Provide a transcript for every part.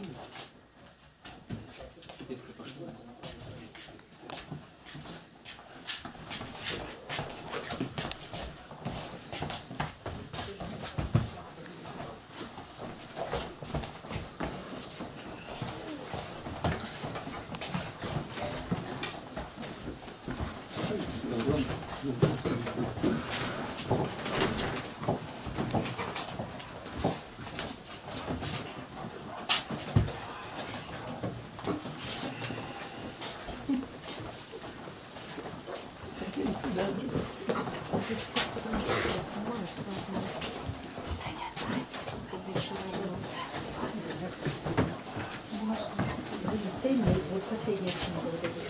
Вот последняя сумма, вот эта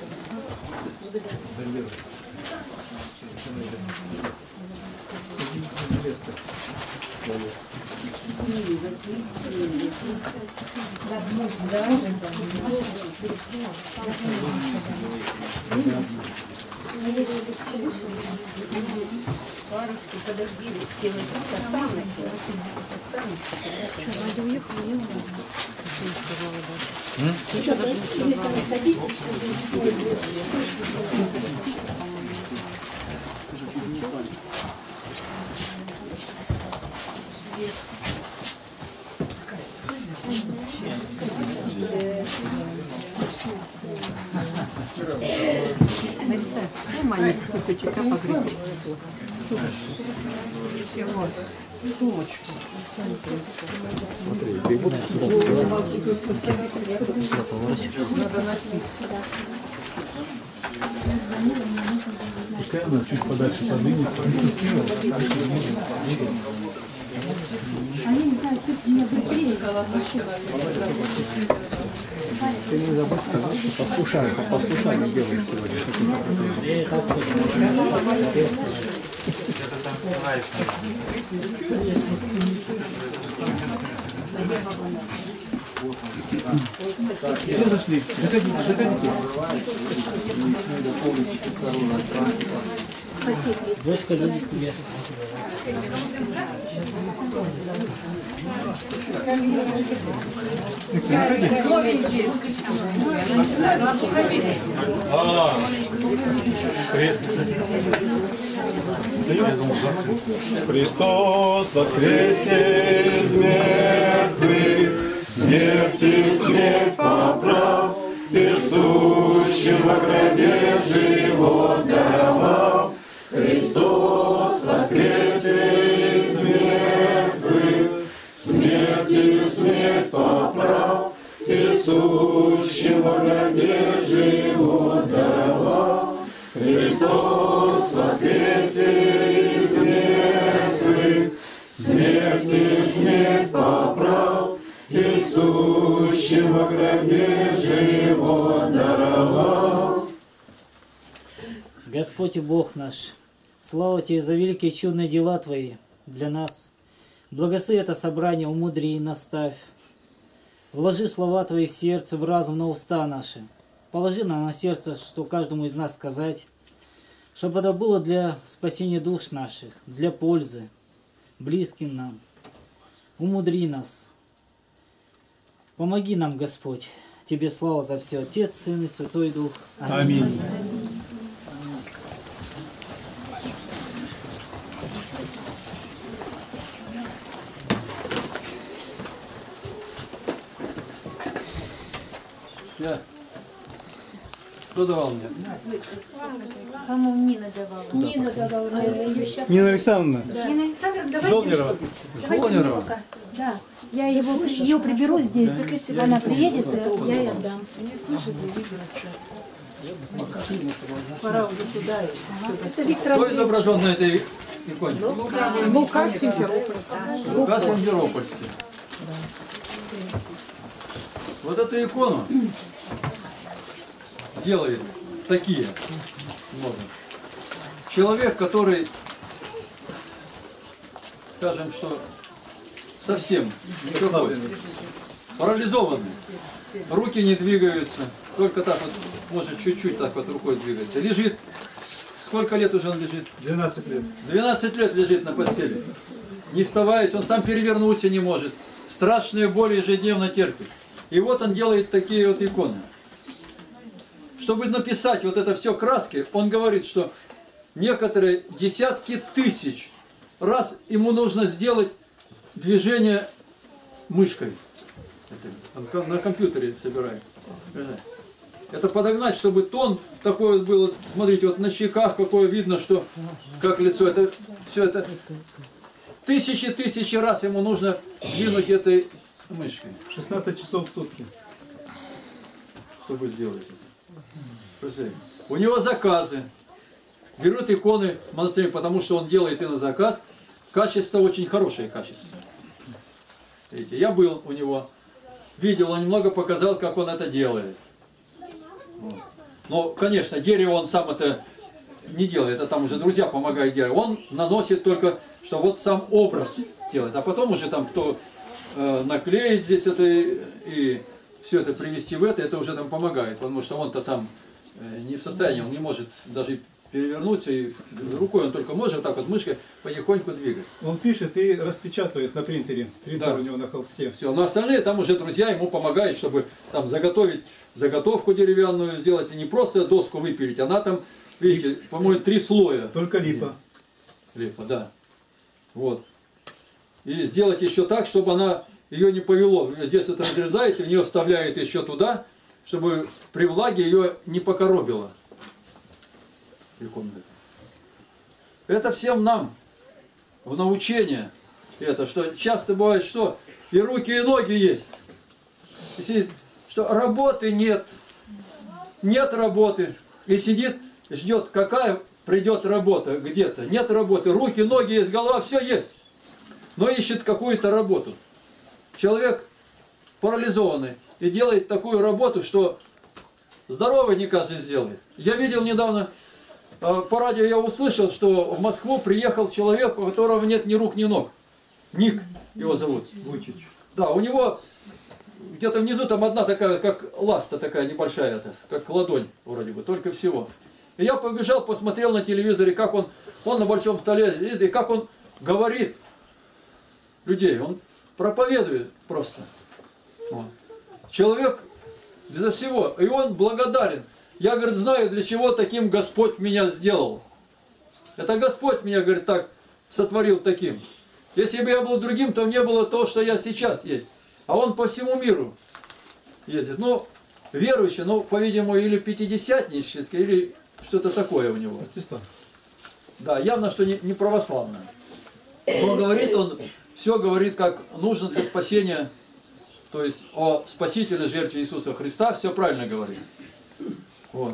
парочку, подожди, все останутся. Что, Надя уехала, не уехала? Ничего даже не сказала. Нариса, ну, маленький кусочек, а погрызть. Сумочку. Смотри, ты вот Надо носить. пускай она чуть подальше подвинется. Они не знают, тут меня быстрее. Ты не забудь сказать, что послушаем делаем сегодня. Где зашли? Заходите. Дочка любит тебя. Новенькие. Христос воскресе из мертвых, смертью смерть поправ, и сущим во гробе живот даровал. Христос воскресе из мертвых, смертью смерть поправ, и сущим во гробе живот даровал. Христос воскресе из мертвых, смертью смерть поправ, и сущим во гробе живот даровал. Господь и Бог наш, слава Тебе за великие чудные дела Твои для нас. Благослови это собрание, умудри и наставь. Вложи слова Твои в сердце, в разум, на уста наши. Положи нам на сердце, что каждому из нас сказать, чтобы это было для спасения душ наших, для пользы, близким нам. Умудри нас. Помоги нам, Господь. Тебе слава за все, Отец, Сын и Святой Дух. Аминь. Кто давал мне? Кому Нина давала? Нина давала, ее сейчас... Нина Александровна. Да. Нина Александровна, давайте... Жолнирова. Жолнирова. Да, я ее приберу здесь, она приедет, я ей отдам. Пора уже туда. Это Виктор Кто Андреевич. изображен на этой иконе? Лука Симферопольский. Лука Симферопольский. Вот эту икону делает такие много. Человек, который, скажем, что совсем никакой, парализованный, руки не двигаются, только так вот, может чуть-чуть так вот рукой двигается. Лежит, сколько лет уже он лежит? 12 лет. 12 лет лежит на постели, не вставая, он сам перевернуться не может, страшные боли ежедневно терпит. И вот он делает такие вот иконы. Чтобы написать вот это все краски, он говорит, что некоторые десятки тысяч раз ему нужно сделать движение мышкой. Это на компьютере собирает. Это подогнать, чтобы тон такой вот был. Смотрите, вот на щеках какое видно, что как лицо. Это все это тысячи раз ему нужно двинуть этой мышкой. 16 часов в сутки. Чтобы сделать это. У него заказы. Берут иконы в монастыре, потому что он делает и на заказ. Качество очень хорошее качество. Видите, я был у него, видел, он немного показал, как он это делает. Вот. Но, конечно, дерево он сам это не делает, это там уже друзья помогают дереву. Он наносит только, что вот сам образ делает, а потом уже там кто наклеит здесь это и все это привести в это уже там помогает, потому что он-то сам не в состоянии, он не может даже перевернуться, и рукой он только может так вот мышкой потихоньку двигать. Он пишет и распечатывает на принтере. Принтер Да. у него на холсте. Все, но остальные там уже друзья ему помогают, чтобы там заготовить заготовку деревянную сделать, и не просто доску выпилить, она там, видите, по-моему, 3 слоя. Только липа. Липа, да. Вот. И сделать еще так, чтобы она ее не повело. Здесь это разрезаете, в нее вставляет еще туда, чтобы при влаге ее не покоробило. Это всем нам в научение. Это, что часто бывает, что и руки, и ноги есть. Если, что работы нет. Нет работы. И сидит, ждет, какая придет работа где-то. Нет работы. Руки, ноги есть, голова, все есть. Но ищет какую-то работу. Человек парализованный и делает такую работу, что здоровый не каждый сделает. Я видел недавно, по радио я услышал, что в Москву приехал человек, у которого нет ни рук, ни ног. Ник его зовут. Вучич. Да, у него где-то внизу там одна такая, как ласта такая небольшая, это, как ладонь вроде бы, только всего. И я побежал, посмотрел на телевизоре, как он на большом столе, и как он говорит людей, он проповедует просто. Вот. Человек безо всего, и он благодарен. Я, говорит, знаю, для чего таким Господь меня сделал. Это Господь меня, говорит, так сотворил таким. Если бы я был другим, то не было того, что я сейчас есть. А он по всему миру ездит. Ну, верующий, ну, по-видимому, или пятидесятнический, или что-то такое у него. Протестант. Да, явно, что не православное. Но говорит он, все говорит, как нужно для спасения, то есть о спасительной жертве Иисуса Христа, все правильно говорит. Вот.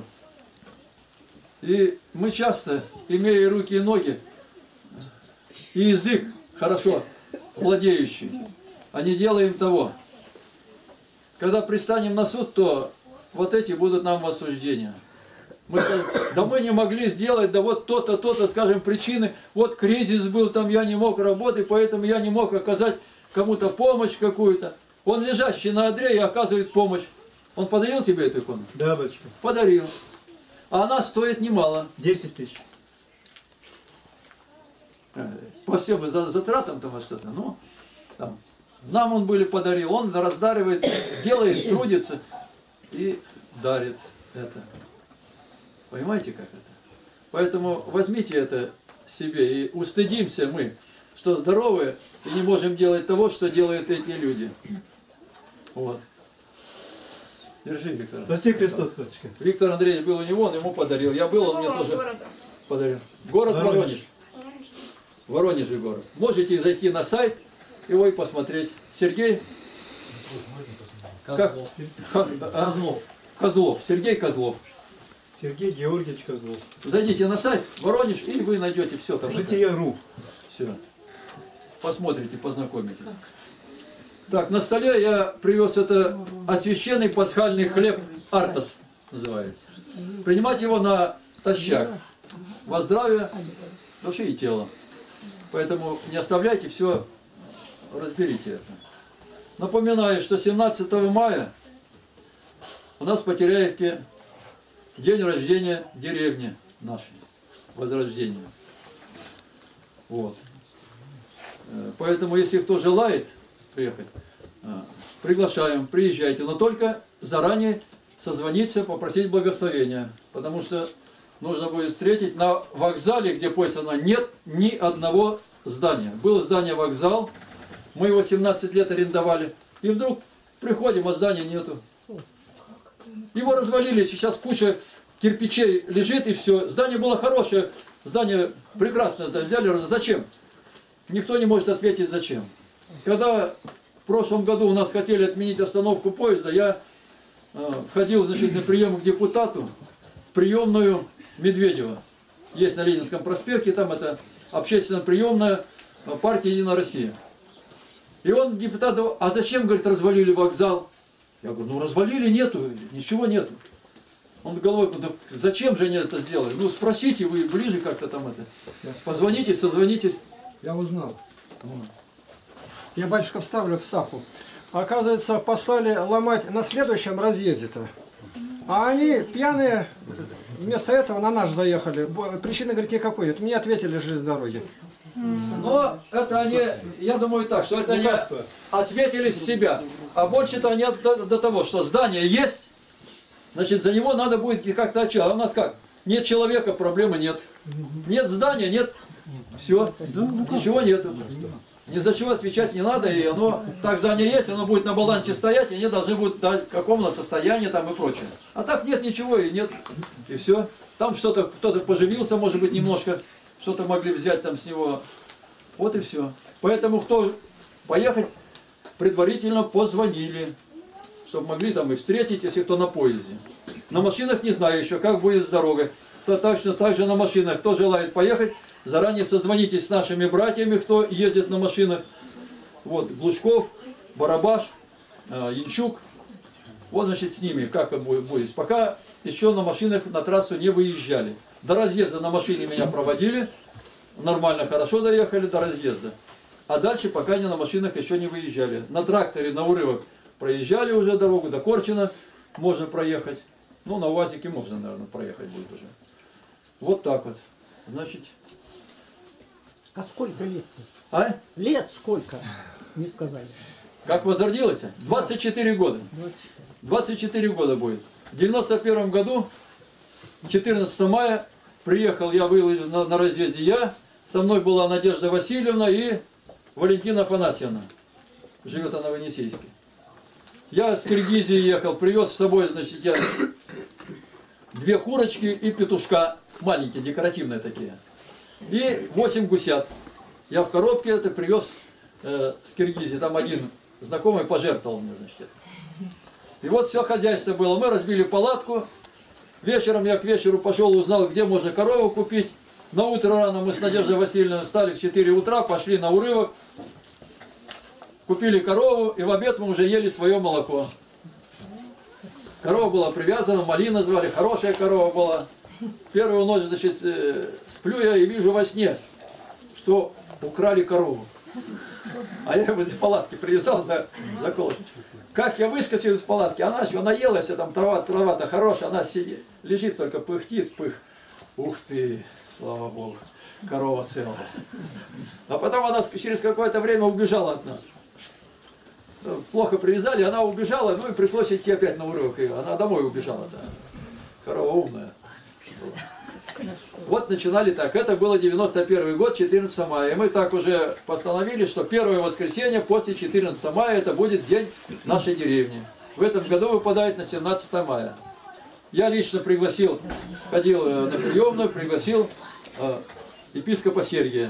И мы часто, имея руки и ноги, и язык хорошо владеющий, а не делаем того. Когда пристанем на суд, то вот эти будут нам в осуждение. Мы скажем, да мы не могли сделать, да вот то-то, то-то, скажем, причины, вот кризис был, там я не мог работать, поэтому я не мог оказать кому-то помощь какую-то. Он лежащий на одре и оказывает помощь. Он подарил тебе эту икону? Да, батюшка. Подарил. А она стоит немало. 10 тысяч. По всем затратам там что-то. Ну, там, нам он были подарил, он раздаривает, делает, трудится и дарит это. Понимаете, как это? Поэтому возьмите это себе и устыдимся мы, что здоровые и не можем делать того, что делают эти люди. Вот. Держи, Виктор. Спаси Христос, батюшка. Виктор Андреевич был у него, он ему подарил. Я был, он мне тоже подарил. Город Воронеж. В Воронеже город. Можете зайти на сайт его и посмотреть. Сергей Козлов. Козлов. Козлов. Сергей Козлов. Сергей Георгиевич Козлов. Зайдите на сайт Воронеж, и вы найдете все там. Жития.ру. Все. Посмотрите, познакомитесь. Так, на столе я привез это освященный пасхальный хлеб Артас называется. Принимать его натощак. Во здравие души и тела. Поэтому не оставляйте, все разберите это. Напоминаю, что 17 мая у нас в Потеряевке день рождения деревни нашей, Возрождения. Вот. Поэтому, если кто желает приехать, приглашаем, приезжайте, но только заранее созвониться, попросить благословения, потому что нужно будет встретить на вокзале, где поезд нет ни одного здания. Было здание вокзал, мы его 17 лет арендовали, и вдруг приходим, а здания нету. Его развалили, сейчас куча кирпичей лежит и все. Здание было хорошее, здание прекрасное, взяли, зачем? Никто не может ответить зачем. Когда в прошлом году у нас хотели отменить остановку поезда, я ходил, значит, на прием к депутату в приемную Медведева. Есть на Ленинском проспекте, там это общественная приемная партии «Единая Россия». И он депутату: а зачем, говорит, развалили вокзал? Я говорю: ну развалили, нету, ничего нету. Он головой: да зачем же они это сделали? Ну спросите, вы ближе как-то там это. Позвоните, созвонитесь. Я узнал. Я, батюшка, вставлю к САПу. Оказывается, послали ломать на следующем разъезде-то. А они, пьяные, вместо этого на наш заехали. Причины, говорит, никакой нет. Мне ответили железной дороги. Но это они, я думаю так, что это они ответили с себя. А больше-то они до того, что здание есть, значит, за него надо будет как-то отчет. А у нас как? Нет человека, проблемы нет. Нет здания, нет. Все, ничего нету. Ни за чего отвечать не надо, и оно, так здание есть, оно будет на балансе стоять, и они должны будут дать какому-то состоянию там и прочее. А так нет ничего, и нет, и все. Там что-то, кто-то поживился, может быть, немножко, что-то могли взять там с него. Вот и все. Поэтому кто поехать, предварительно позвонили, чтобы могли там и встретить, если кто на поезде. На машинах не знаю еще, как будет с дорогой. То точно так же на машинах, кто желает поехать, заранее созвонитесь с нашими братьями, кто ездит на машинах. Вот, Глушков, Барабаш, Янчук. Вот, значит, с ними как это будет. Пока еще на машинах на трассу не выезжали. До разъезда на машине меня проводили. Нормально, хорошо доехали до разъезда. А дальше пока они на машинах еще не выезжали. На тракторе, на урывок проезжали уже дорогу. До Корчина можно проехать. Ну, на УАЗике можно, наверное, проехать будет уже. Вот так вот. Значит... А сколько лет? А? Лет сколько? Не сказали. Как возродилось? 24 года. 24 года будет. В 91 году, 14 мая, приехал, я вылез на разъезде я. Со мной была Надежда Васильевна и Валентина Афанасьевна. Живет она в Енисейске. Я с Киргизии ехал, привез с собой, значит, я 2 курочки и петушка. Маленькие, декоративные такие. И 8 гусят. Я в коробке это привез с Киргизии. Там один знакомый пожертвовал мне, значит. И вот все хозяйство было. Мы разбили палатку. Вечером я к вечеру пошел, узнал, где можно корову купить. На утро рано мы с Надеждой Васильевной встали в 4 утра, пошли на урывок. Купили корову, и в обед мы уже ели свое молоко. Корова была привязана, Малина звали, хорошая корова была. Первую ночь, значит, сплю я и вижу во сне, что украли корову. А я его из палатки привязал за колокол. Как я выскочил из палатки, она еще наелась, там трава-то хорошая, она сидит, лежит только, пыхтит, пых. Ух ты, слава Богу, корова целая. А потом она через какое-то время убежала от нас. Плохо привязали, она убежала, ну и пришлось идти опять на урывок ее. Она домой убежала-то. Корова умная. Вот начинали так. Это было 91 год, 14 мая. И мы так уже постановили, что первое воскресенье после 14 мая это будет день нашей деревни. В этом году выпадает на 17 мая. Я лично пригласил, ходил на приемную, пригласил епископа Сергия.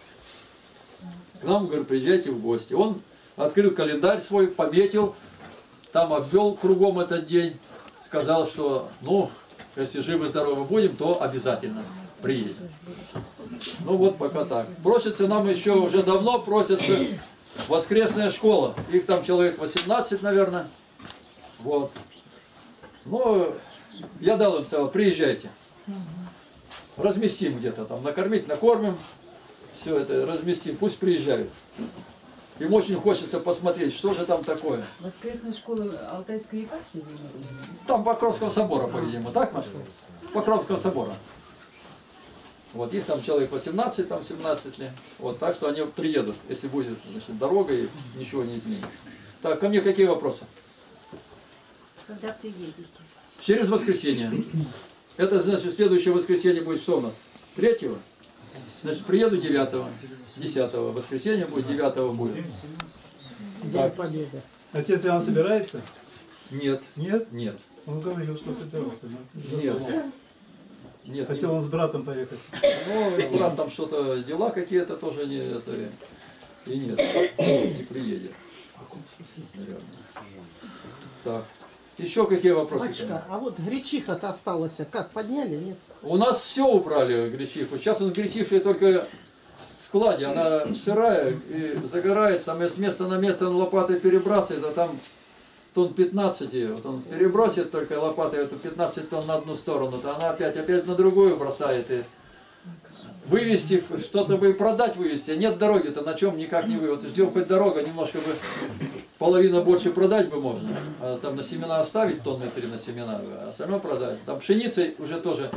К нам, говорю, приезжайте в гости. Он открыл календарь свой, пометил, там обвел кругом этот день, сказал, что, ну, если живы-здоровы будем, то обязательно приедем. Ну вот пока так. Просится нам еще уже давно, просится воскресная школа. Их там человек 18, наверное. Вот. Ну, я дал им сказал, приезжайте. Разместим где-то там, накормить, накормим. Все это разместим, пусть приезжают. Им очень хочется посмотреть, что же там такое. Воскресная школа Алтайской епархии? Там Покровского собора, по-видимому, так, Маша? Покровского собора. Вот, их там человек 18, там 17 лет. Вот, так что они приедут, если будет, значит, дорога и ничего не изменится. Так, ко мне какие вопросы? Когда приедете? Через воскресенье. Это значит, следующее воскресенье будет что у нас? 3-го? Значит, приеду 9-го. 10-го. Воскресенье будет, 9-го будет. День Победы. Отец Иоанн собирается? Нет. Нет? Нет. Он говорил, что собирался. но- Нет. Нет. Хотел он с братом поехать. Ну, брат, там что-то, дела какие-то тоже не, это, и нет, не приедет. Наверное. Так. Еще какие вопросы? Батюшка, а вот гречиха-то осталась, как, подняли, нет? У нас все убрали гречиху. Сейчас он гречиха только в складе. Она сырая и загорается. Там с места на место он лопатой перебрасывает, а там тонн 15. Вот он перебросит только лопатой эту 15 тонн на одну сторону, то она опять на другую бросает. И вывести, что-то бы продать вывести. Нет дороги-то, на чем никак не вывести. Ждем хоть дорога, немножко бы половину больше продать бы можно. А там на семена оставить тонны 3 на семена, а остальное продать. Там пшеница уже тоже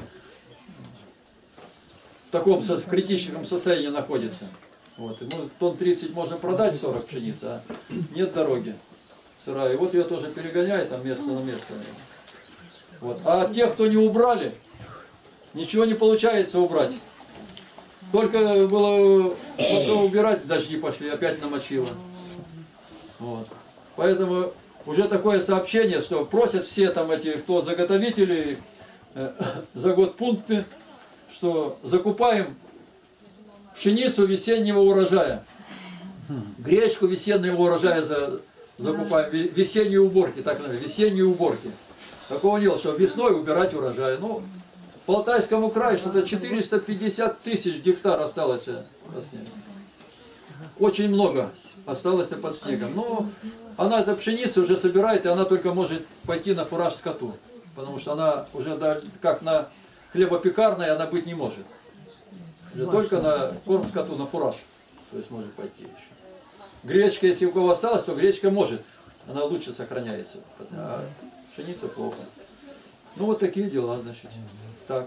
в таком в критическом состоянии находится. Вот. И, ну, тонн 30 можно продать, 40 пшеницы, а нет дороги. Сырая. И вот ее тоже перегоняет там место на место. Вот. А тех, кто не убрали, ничего не получается убрать. Только было потом убирать, дожди пошли, опять намочило. Вот. Поэтому уже такое сообщение, что просят все там эти, кто заготовители, за год пункты, что закупаем пшеницу весеннего урожая. Гречку весеннего урожая закупаем. Весенние уборки, так называемые, весенние уборки. Такого дела, что весной убирать урожай. Ну, по Алтайскому краю что-то 450 тысяч гектар осталось под снегом. Очень много осталось под снегом. Но она эта пшеница уже собирает, и она только может пойти на фураж скоту. Потому что она уже как на хлебопекарной она быть не может. Уже только на корм скоту, на фураж. То есть может пойти еще. Гречка, если у кого осталось, то гречка может. Она лучше сохраняется. А пшеница плохо. Ну вот такие дела, значит. Так.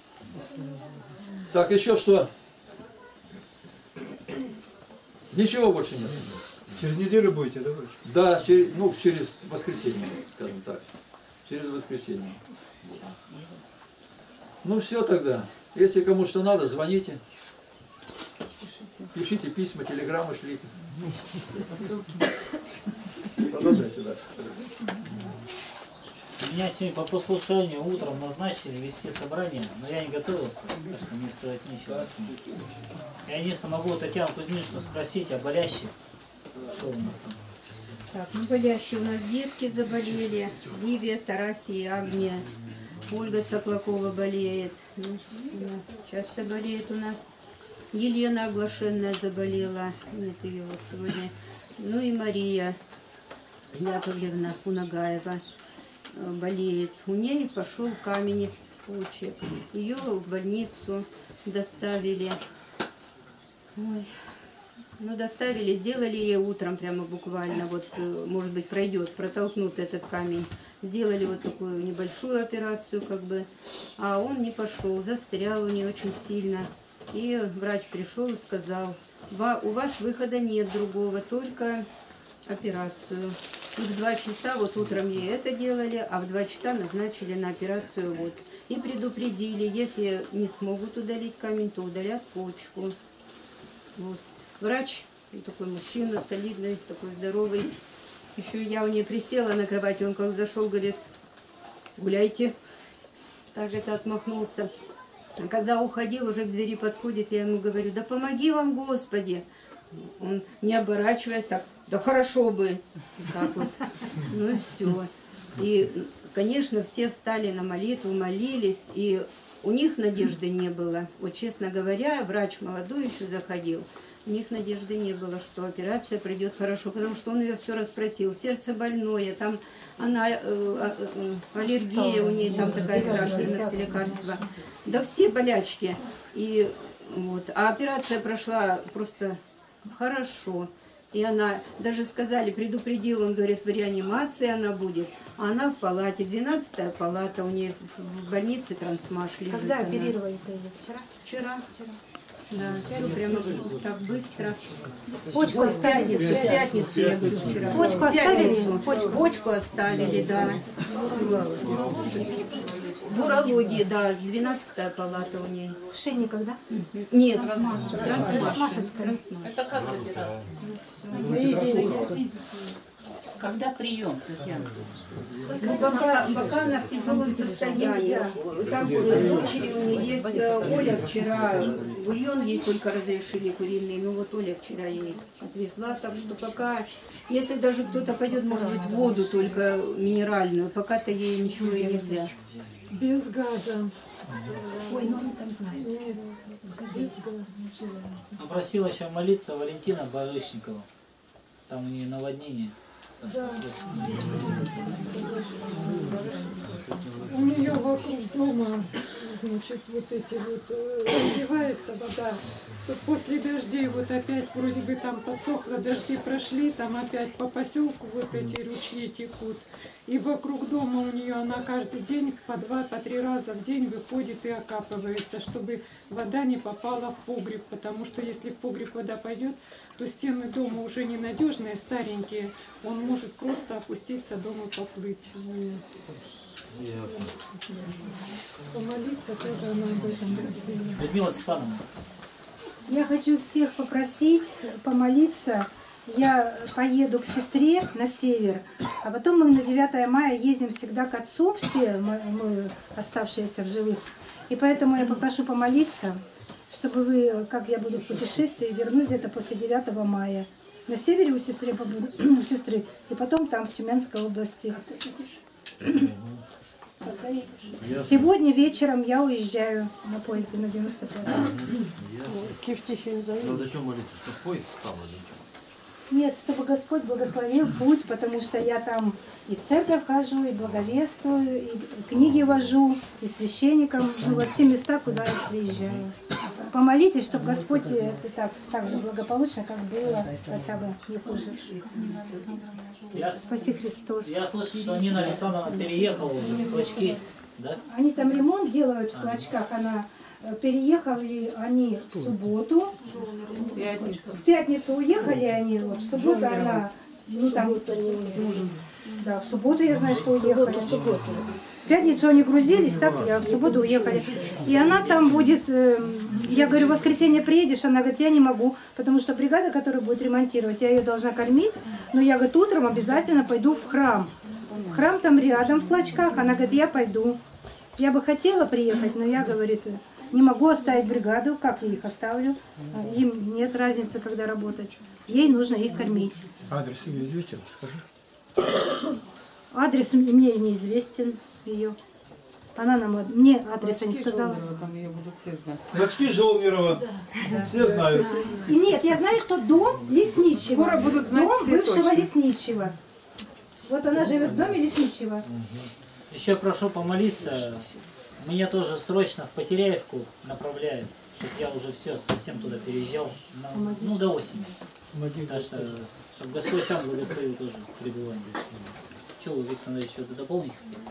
Так, еще что? Ничего больше нет. Через неделю будете, да, Батюшка? Да, через воскресенье, скажем так. Через воскресенье. Ну все тогда. Если кому что надо, звоните. Пишите письма, телеграммы шлите. Продолжайте дальше. Меня сегодня по послушанию утром назначили вести собрание, но я не готовился, так что мне сказать нечего. Я единственное могу Татьяну Кузьминичну спросить о болящих. Что у нас там? Так, ну болящие у нас детки заболели. Ливия, Тарасия, Агния. Ольга Соклакова болеет. Ну, часто болеет у нас. Елена Оглашенная заболела. Нет ее вот сегодня. Ну и Мария Яковлевна Унагаева болеет. У ней пошел камень из почек. Ее в больницу доставили. Ой. Ну, доставили, сделали ей утром прямо буквально, вот, может быть, пройдет, протолкнут этот камень. Сделали вот такую небольшую операцию, как бы, а он не пошел, застрял у нее очень сильно. И врач пришел и сказал: у вас выхода нет другого, только операцию. И в 2 часа, вот утром ей это делали, а в 2 часа назначили на операцию вот. И предупредили, если не смогут удалить камень, то удалят почку. Вот. Врач, такой мужчина, солидный, такой здоровый. Еще я у нее присела на кровати, он как зашел, говорит: гуляйте. Так это отмахнулся. А когда уходил, уже к двери подходит, я ему говорю: да помоги вам, Господи. Он, не оборачиваясь, так: да хорошо бы. Так вот. Ну и все. И, конечно, все встали на молитву, молились, и у них надежды не было. Вот, честно говоря, врач молодой еще заходил. У них надежды не было, что операция пройдет хорошо, потому что он ее все расспросил. Сердце больное, там она, аллергия у нее там такая страшная на все лекарства. Да все болячки. И, вот. А операция прошла просто хорошо. И она, даже сказали, предупредил, он говорит, в реанимации она будет. А она в палате, 12-я палата, у нее в больнице Трансмаш лежит. Когда она. оперировали-то ее? Вчера? Вчера. Да, все прямо так быстро. Почку Ой, в оставили. пятницу, я говорю, вчера. Почку В оставили? пятницу. Почку оставили, да. В урологии, да, 12-я палата у ней. В Шинниках, да? Нет, Трансмашевская. Это как добираться? Когда прием, Татьяна? ну, пока она в тяжелом состоянии. Там дочери у нее есть Оля вчера. Бульон ей только разрешили куриный. Ну вот Оля вчера ей отвезла. Так что пока, если даже кто-то пойдет, может быть, воду только минеральную, пока-то ей ничего и нельзя. Без газа. Ой, ну они там знают. Попросила еще молиться Валентина Барышникова. Там у нее наводнение. Так что просим. У нее вокруг дома, значит, вот эти вот разливается вода. Тут после дождей вот опять вроде бы там подсохло, дожди прошли, там опять по поселку вот эти ручьи текут. И вокруг дома у нее она каждый день по 2-3 раза в день выходит и окапывается, чтобы вода не попала в погреб. Потому что если в погреб вода пойдет, то стены дома уже ненадежные, старенькие. Он может просто опуститься дома, поплыть. Помолиться тоже она об этом просила. Людмила Степановна. Я хочу всех попросить помолиться. Я поеду к сестре на север, а потом мы на 9 мая ездим всегда к отцу, все мы оставшиеся в живых. И поэтому я попрошу помолиться, чтобы вы, как я буду в путешествии, вернусь где-то после 9 мая. На севере у сестры побуду, у сестры, и потом там в Тюменской области. Сегодня вечером я уезжаю на поезде на 95. Ну зачем молиться, чтобы поезд стал или что? Нет, чтобы Господь благословил путь, потому что я там и в церковь хожу, и благовествую, и книги вожу, и священником, во все места, куда я приезжаю. Помолитесь, чтобы Господь это так же благополучно, как было, хотя бы не хуже. Спаси Христос. Я слышу, что Нина Александровна переехала уже в Клочки, да? Они там ремонт делают в Клочках, переехали они в субботу, в пятницу уехали они, в субботу она, ну там, да, в субботу я знаю, что уехали. В пятницу они грузились, так, я в субботу уехали. И она там будет, я говорю, в воскресенье приедешь, она говорит, я не могу, потому что бригада, которая будет ремонтировать, я ее должна кормить, но я, говорит, утром обязательно пойду в храм. Храм там рядом в Клочках, она говорит, я пойду. Я бы хотела приехать, но я, говорит, не могу оставить бригаду, как я их оставлю, им нет разницы, когда работать, ей нужно их кормить. Адрес ее известен, скажи. Адрес мне неизвестен ее. Она мне адреса не сказала. Там ее будут все знать. Клочки Жолнирова. Все знают. И нет, я знаю, что дом лесничего. Скоро будут знать дом все бывшего точно. лесничего. Вот она живет в доме лесничего. Еще прошу помолиться. Меня тоже срочно в Потеряевку направляют, чтобы я уже все совсем туда переезжал, ну до осени. Так что, чтобы Господь там благословил тоже пребывание. Что вы, Виктор Андреевич, что-то дополнить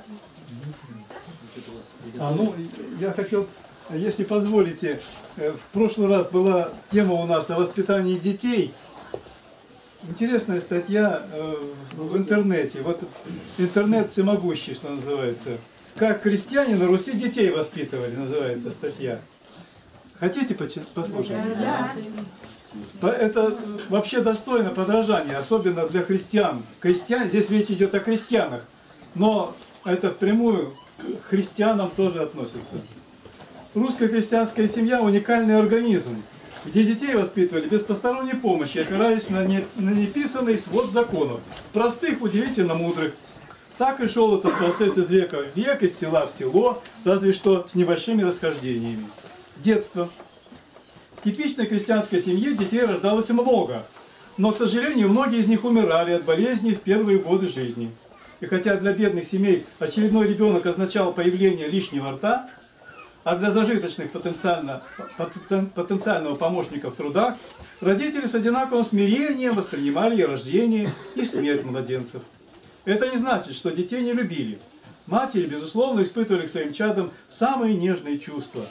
хотели? Ну, я хотел, если позволите, в прошлый раз была тема у нас о воспитании детей. Интересная статья в интернете. Вот интернет всемогущий, что называется. Как крестьяне на Руси детей воспитывали, называется статья. Хотите послушать? Да. Это вообще достойно подражания, особенно для христиан. Здесь речь идет о крестьянах, но это впрямую к христианам тоже относится. Русская крестьянская семья – уникальный организм, где детей воспитывали без посторонней помощи, опираясь на неписанный свод законов, простых, удивительно мудрых. Так и шел этот процесс из века в век, из села в село, разве что с небольшими расхождениями. Детство. В типичной крестьянской семье детей рождалось много, но, к сожалению, многие из них умирали от болезней в первые годы жизни. И хотя для бедных семей очередной ребенок означал появление лишнего рта, а для зажиточных потенциального помощника в трудах, родители с одинаковым смирением воспринимали и рождение, и смерть младенцев. Это не значит, что детей не любили. Матери, безусловно, испытывали к своим чадам самые нежные чувства.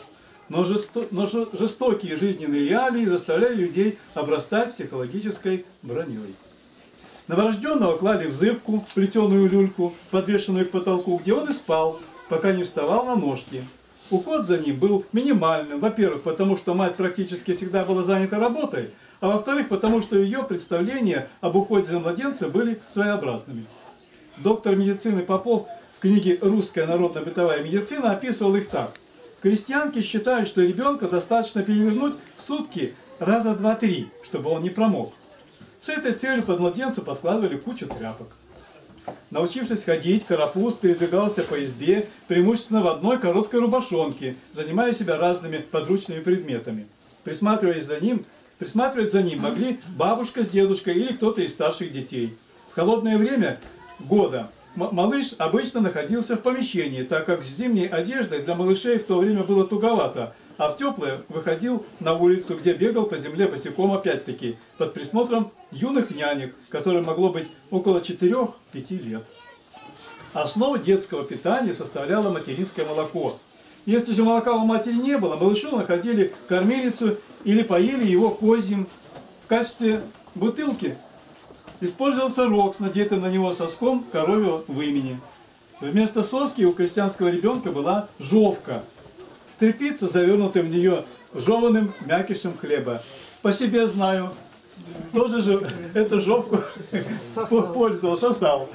но жестокие жизненные реалии заставляли людей обрастать психологической броней. Новорожденного клали в зыбку, плетеную люльку, подвешенную к потолку, где он и спал, пока не вставал на ножки. Уход за ним был минимальным, во-первых, потому что мать практически всегда была занята работой, а во-вторых, потому что ее представления об уходе за младенцем были своеобразными. Доктор медицины Попов в книге «Русская народно-бытовая медицина» описывал их так. Крестьянки считают, что ребенка достаточно перевернуть в сутки раза 2-3, чтобы он не промок. С этой целью под младенца подкладывали кучу тряпок. Научившись ходить, Карапуз передвигался по избе, преимущественно в одной короткой рубашонке, занимая себя разными подручными предметами. Присматривать за ним могли бабушка с дедушкой или кто-то из старших детей. В холодное время года малыш обычно находился в помещении, так как с зимней одеждой для малышей в то время было туговато, а в теплое выходил на улицу, где бегал по земле босиком опять-таки, под присмотром юных нянек, которым могло быть около 4-5 лет. Основу детского питания составляло материнское молоко. Если же молока у матери не было, малышу находили кормилицу или поили его козьим. В качестве бутылки использовался рог с надетым на него соском коровьего вымени. Вместо соски у крестьянского ребенка была жовка. Тряпица, завернутая в нее жеваным мякишем хлеба. По себе знаю, тоже же эту жовку пользовал, сосал.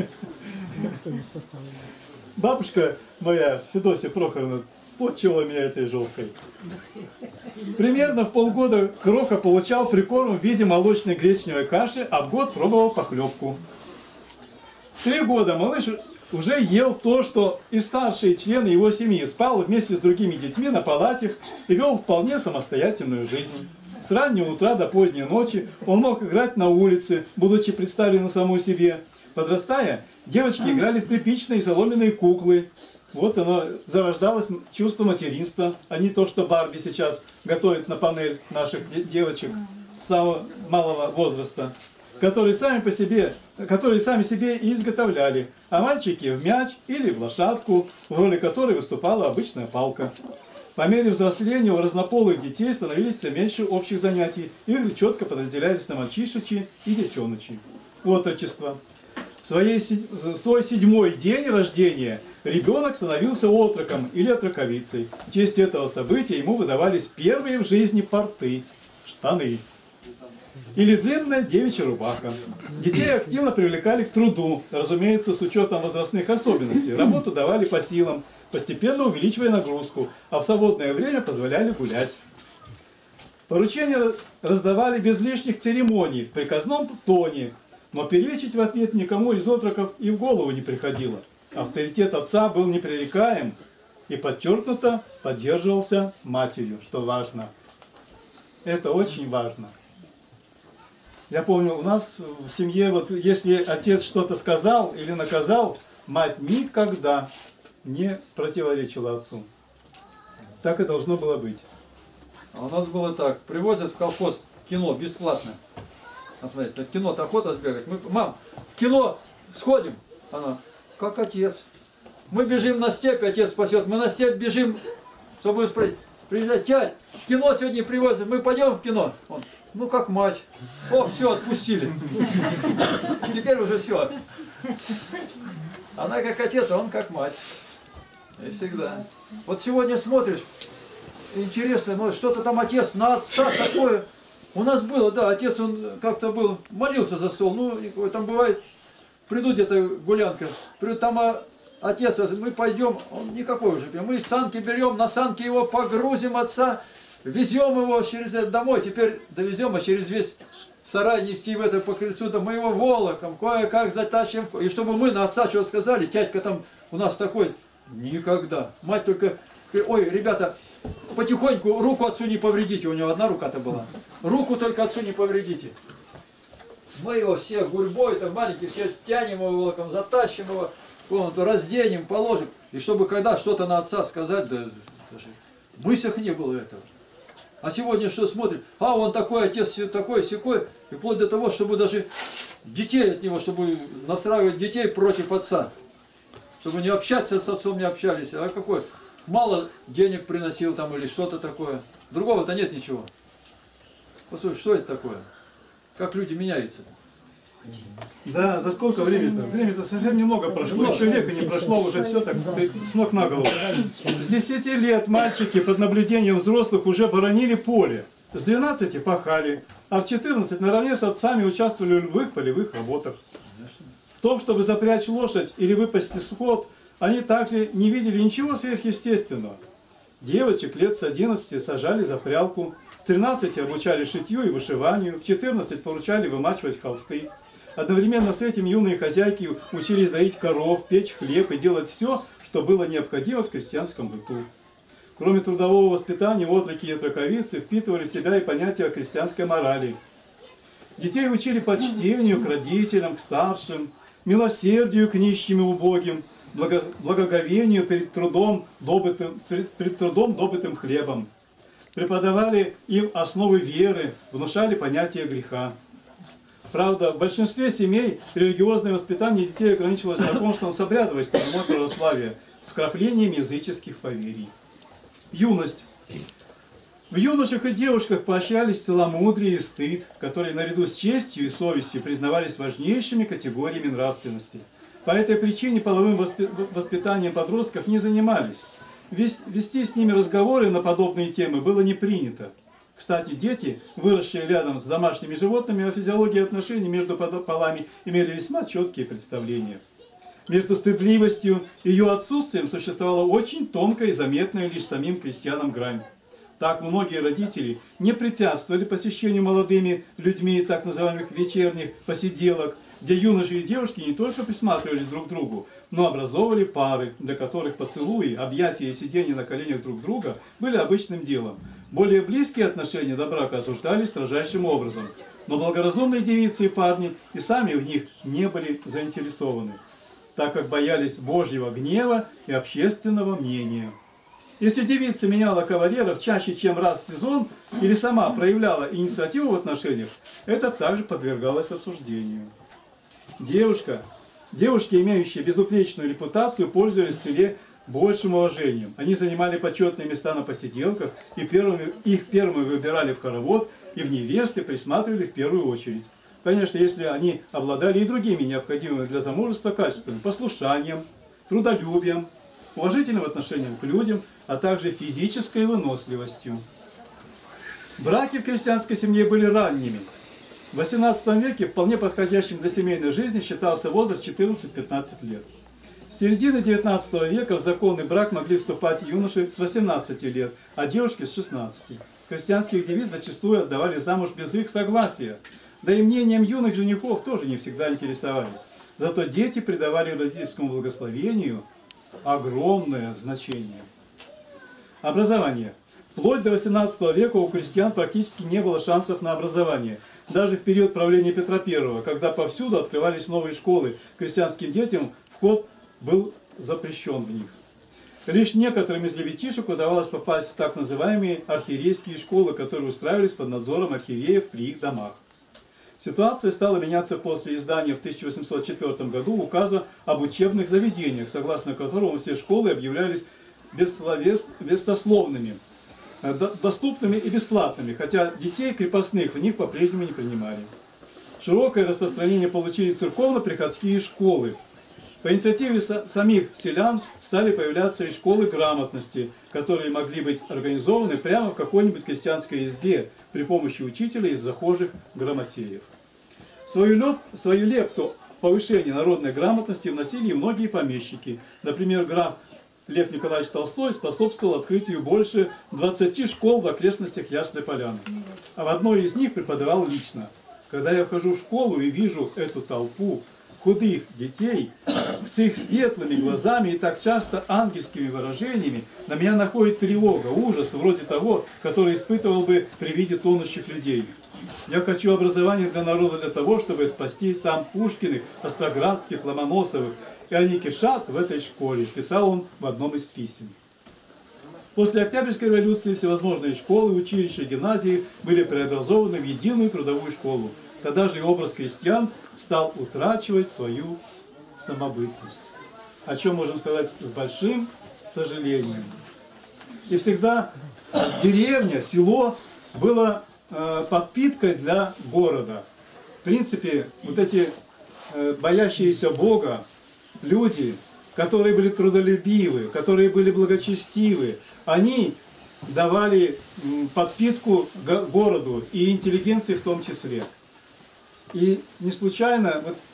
Бабушка моя, Федосия Прохоровна, почила меня этой жовкой. Примерно в полгода Кроха получал прикорм в виде молочной гречневой каши, а в год пробовал похлебку. 3 года малыш уже ел то, что и старшие члены его семьи, спал вместе с другими детьми на палатях и вел вполне самостоятельную жизнь. С раннего утра до поздней ночи он мог играть на улице, будучи представленным самому себе. Подрастая, девочки играли в тряпичные и соломенные куклы. Вот оно, зарождалось чувство материнства, а не то, что Барби сейчас готовит на панель наших девочек самого малого возраста, которые сами себе и изготовляли, а мальчики в мяч или в лошадку, в роли которой выступала обычная палка. По мере взросления у разнополых детей становились все меньше общих занятий, игры четко подразделялись на мальчишечьи и девчоночьи. Отрочество. В свой 7-й день рождения ребенок становился отроком или отроковицей. В честь этого события ему выдавались первые в жизни порты, штаны или длинная девичья рубаха. Детей активно привлекали к труду, разумеется, с учетом возрастных особенностей. Работу давали по силам, постепенно увеличивая нагрузку, а в свободное время позволяли гулять. Поручения раздавали без лишних церемоний, в приказном тоне, но перечить в ответ никому из отроков и в голову не приходило. Авторитет отца был непререкаем и подчеркнуто поддерживался матерью, что важно. Это очень важно. Я помню, у нас в семье, вот если отец что-то сказал или наказал, мать никогда не противоречила отцу. Так и должно было быть. А у нас было так, привозят в колхоз кино бесплатно. Смотрите, в кино-то охота сбегать. Мы, мам, в кино сходим. Она, как отец. Мы бежим на степь, отец спасет. Мы на степь бежим, чтобы спросить. Приезжать, тядь, кино сегодня привозят, мы пойдем в кино. Он, ну как мать. О, все, отпустили. Теперь уже все. Она как отец, а он как мать. И всегда. Вот сегодня смотришь, интересно, ну что-то там отец на отца такое. У нас было, да, отец, он как-то был, молился за стол, ну, там бывает, придут где-то гулянка, придут там отец, мы пойдем, он никакой уже, мы санки берем, на санки его погрузим отца, везем его через это домой, теперь довезем, а через весь сарай нести в это по крыльцу, да мы его волоком, кое-как затащим, и чтобы мы на отца что-то сказали, тядька там у нас такой, никогда, мать только, ой, ребята, потихоньку руку отцу не повредите, у него одна рука-то была. Руку только отцу не повредите. Мы его все гурьбой, там маленький, все тянем его волоком, затащим его в комнату, разденем, положим. И чтобы когда что-то на отца сказать, да даже в мыслях не было этого. А сегодня что смотрим? А он такой отец, такой, сякой. И вплоть до того, чтобы даже детей от него, чтобы настраивать детей против отца. Чтобы не общаться с отцом, не общались. А какой? мало денег приносил там или что-то такое. Другого-то нет ничего. Послушай, что это такое? Как люди меняются? Да, за сколько времени-то? Времени-то совсем немного прошло. Еще века не прошло, уже все так с ног на голову. С 10 лет мальчики под наблюдением взрослых уже боронили поле. С 12 пахали, а в 14 наравне с отцами участвовали в любых полевых работах. В том, чтобы запрячь лошадь или выпасти скот, они также не видели ничего сверхъестественного. Девочек лет с 11 сажали за прялку, с 13 обучали шитью и вышиванию, в 14 поручали вымачивать холсты. Одновременно с этим юные хозяйки учились доить коров, печь хлеб и делать все, что было необходимо в крестьянском быту. Кроме трудового воспитания, отроки и отроковицы впитывали в себя и понятие о крестьянской морали. Детей учили почтению к родителям, к старшим, милосердию к нищим и убогим, благоговению перед трудом, добытым хлебом. Преподавали им основы веры, внушали понятие греха. Правда, в большинстве семей религиозное воспитание детей ограничивалось знакомством с обрядовой стороной православия, с вкраплением языческих поверий. Юность. В юношах и девушках поощрялись целомудрие и стыд, которые наряду с честью и совестью признавались важнейшими категориями нравственности. По этой причине половым воспитанием подростков не занимались. Вести с ними разговоры на подобные темы было не принято. Кстати, дети, выросшие рядом с домашними животными, о физиологии отношений между полами имели весьма четкие представления. Между стыдливостью и ее отсутствием существовала очень тонкая и заметная лишь самим крестьянам грань. Так многие родители не препятствовали посещению молодыми людьми так называемых вечерних посиделок, где юноши и девушки не только присматривались друг к другу, но образовывали пары, для которых поцелуи, объятия и сидение на коленях друг друга были обычным делом. Более близкие отношения до брака осуждались строжайшим образом, но благоразумные девицы и парни и сами в них не были заинтересованы, так как боялись Божьего гнева и общественного мнения. Если девица меняла кавалеров чаще, чем раз в сезон, или сама проявляла инициативу в отношениях, это также подвергалось осуждению. Девушки, имеющие безупречную репутацию, пользовались в селе большим уважением. Они занимали почетные места на посиделках, и их первыми выбирали в хоровод, и в невесты присматривали в первую очередь. Конечно, если они обладали и другими необходимыми для замужества качествами: послушанием, трудолюбием, уважительным отношением к людям, а также физической выносливостью. Браки в крестьянской семье были ранними. В XVIII веке вполне подходящим для семейной жизни считался возраст 14-15 лет. С середины XIX века в законный брак могли вступать юноши с 18 лет, а девушки с 16. Крестьянских девиц зачастую отдавали замуж без их согласия, да и мнением юных женихов тоже не всегда интересовались. Зато дети придавали родительскому благословению огромное значение. Образование. Вплоть до XVIII века у крестьян практически не было шансов на образование. Даже в период правления Петра I, когда повсюду открывались новые школы, крестьянским детям вход был запрещен в них. Лишь некоторым из ребятишек удавалось попасть в так называемые архиерейские школы, которые устраивались под надзором архиереев при их домах. Ситуация стала меняться после издания в 1804 году указа об учебных заведениях, согласно которому все школы объявлялись бессословными, доступными и бесплатными, хотя детей крепостных в них по-прежнему не принимали. Широкое распространение получили церковно-приходские школы. По инициативе самих селян стали появляться и школы грамотности, которые могли быть организованы прямо в какой-нибудь крестьянской избе при помощи учителя из захожих грамотеев. Свою лепту в повышение народной грамотности вносили и многие помещики. Например, граф Лев Николаевич Толстой способствовал открытию больше 20 школ в окрестностях Ясной Поляны. А в одной из них преподавал лично. Когда я вхожу в школу и вижу эту толпу худых детей с их светлыми глазами и так часто ангельскими выражениями, на меня находит тревога, ужас, вроде того, который испытывал бы при виде тонущих людей. Я хочу образования для народа для того, чтобы спасти там Пушкиных, Остроградских, Ломоносовых, и они кишат в этой школе, писал он в одном из писем. После Октябрьской революции всевозможные школы, училища, гимназии были преобразованы в единую трудовую школу. Тогда же и образ крестьян стал утрачивать свою самобытность. О чем можем сказать с большим сожалением. И всегда деревня, село было подпиткой для города. В принципе, вот эти боящиеся Бога люди, которые были трудолюбивы, которые были благочестивы, они давали подпитку городу и интеллигенции в том числе. И не случайно вот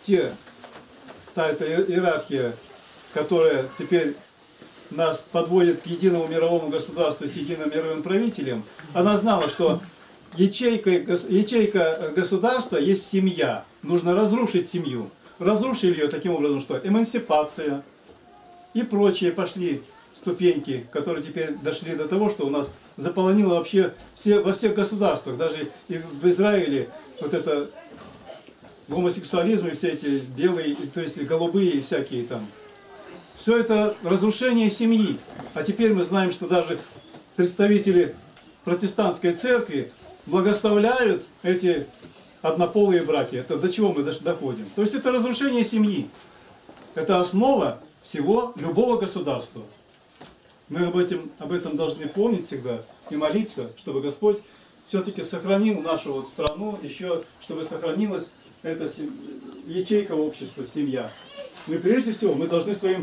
эта иерархия, которая теперь нас подводит к единому мировому государству с единым мировым правителем, она знала, что ячейка государства есть семья. Нужно разрушить семью. Разрушили ее таким образом, что эмансипация и прочие пошли ступеньки, которые теперь дошли до того, что у нас заполонило вообще во всех государствах, даже и в Израиле вот это гомосексуализм и все эти белые, то есть голубые всякие там. Все это разрушение семьи. А теперь мы знаем, что даже представители протестантской церкви благословляют эти однополые браки. Это до чего мы доходим? То есть это разрушение семьи. Это основа всего любого государства. Мы об этом должны помнить всегда и молиться, чтобы Господь все-таки сохранил нашу вот страну, еще чтобы сохранилась эта ячейка общества, семья. Мы прежде всего мы должны своим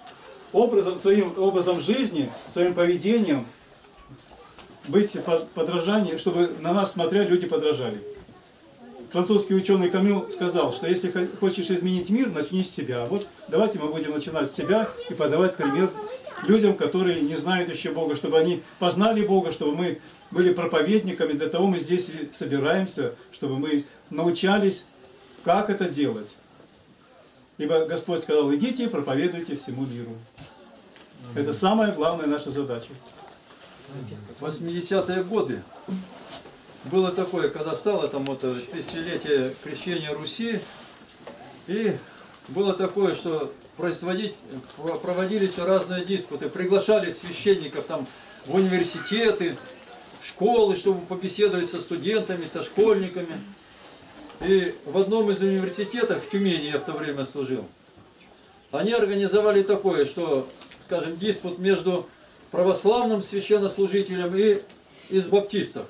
образом жизни, своим поведением быть подражанием, чтобы на нас смотря люди подражали. Французский ученый Камю сказал, что если хочешь изменить мир, начни с себя. Вот давайте мы будем начинать с себя и подавать пример людям, которые не знают еще Бога, чтобы они познали Бога, чтобы мы были проповедниками. Для того мы здесь и собираемся, чтобы мы научались, как это делать. Ибо Господь сказал, идите и проповедуйте всему миру. Это самая главная наша задача. В 80-е годы было такое, когда стало там вот тысячелетие крещения Руси, и было такое, что проводились разные диспуты, приглашали священников там в университеты, в школы, чтобы побеседовать со студентами, со школьниками. И в одном из университетов, в Тюмени я в то время служил, они организовали такое, что, скажем, диспут между православным священнослужителем и из баптистов.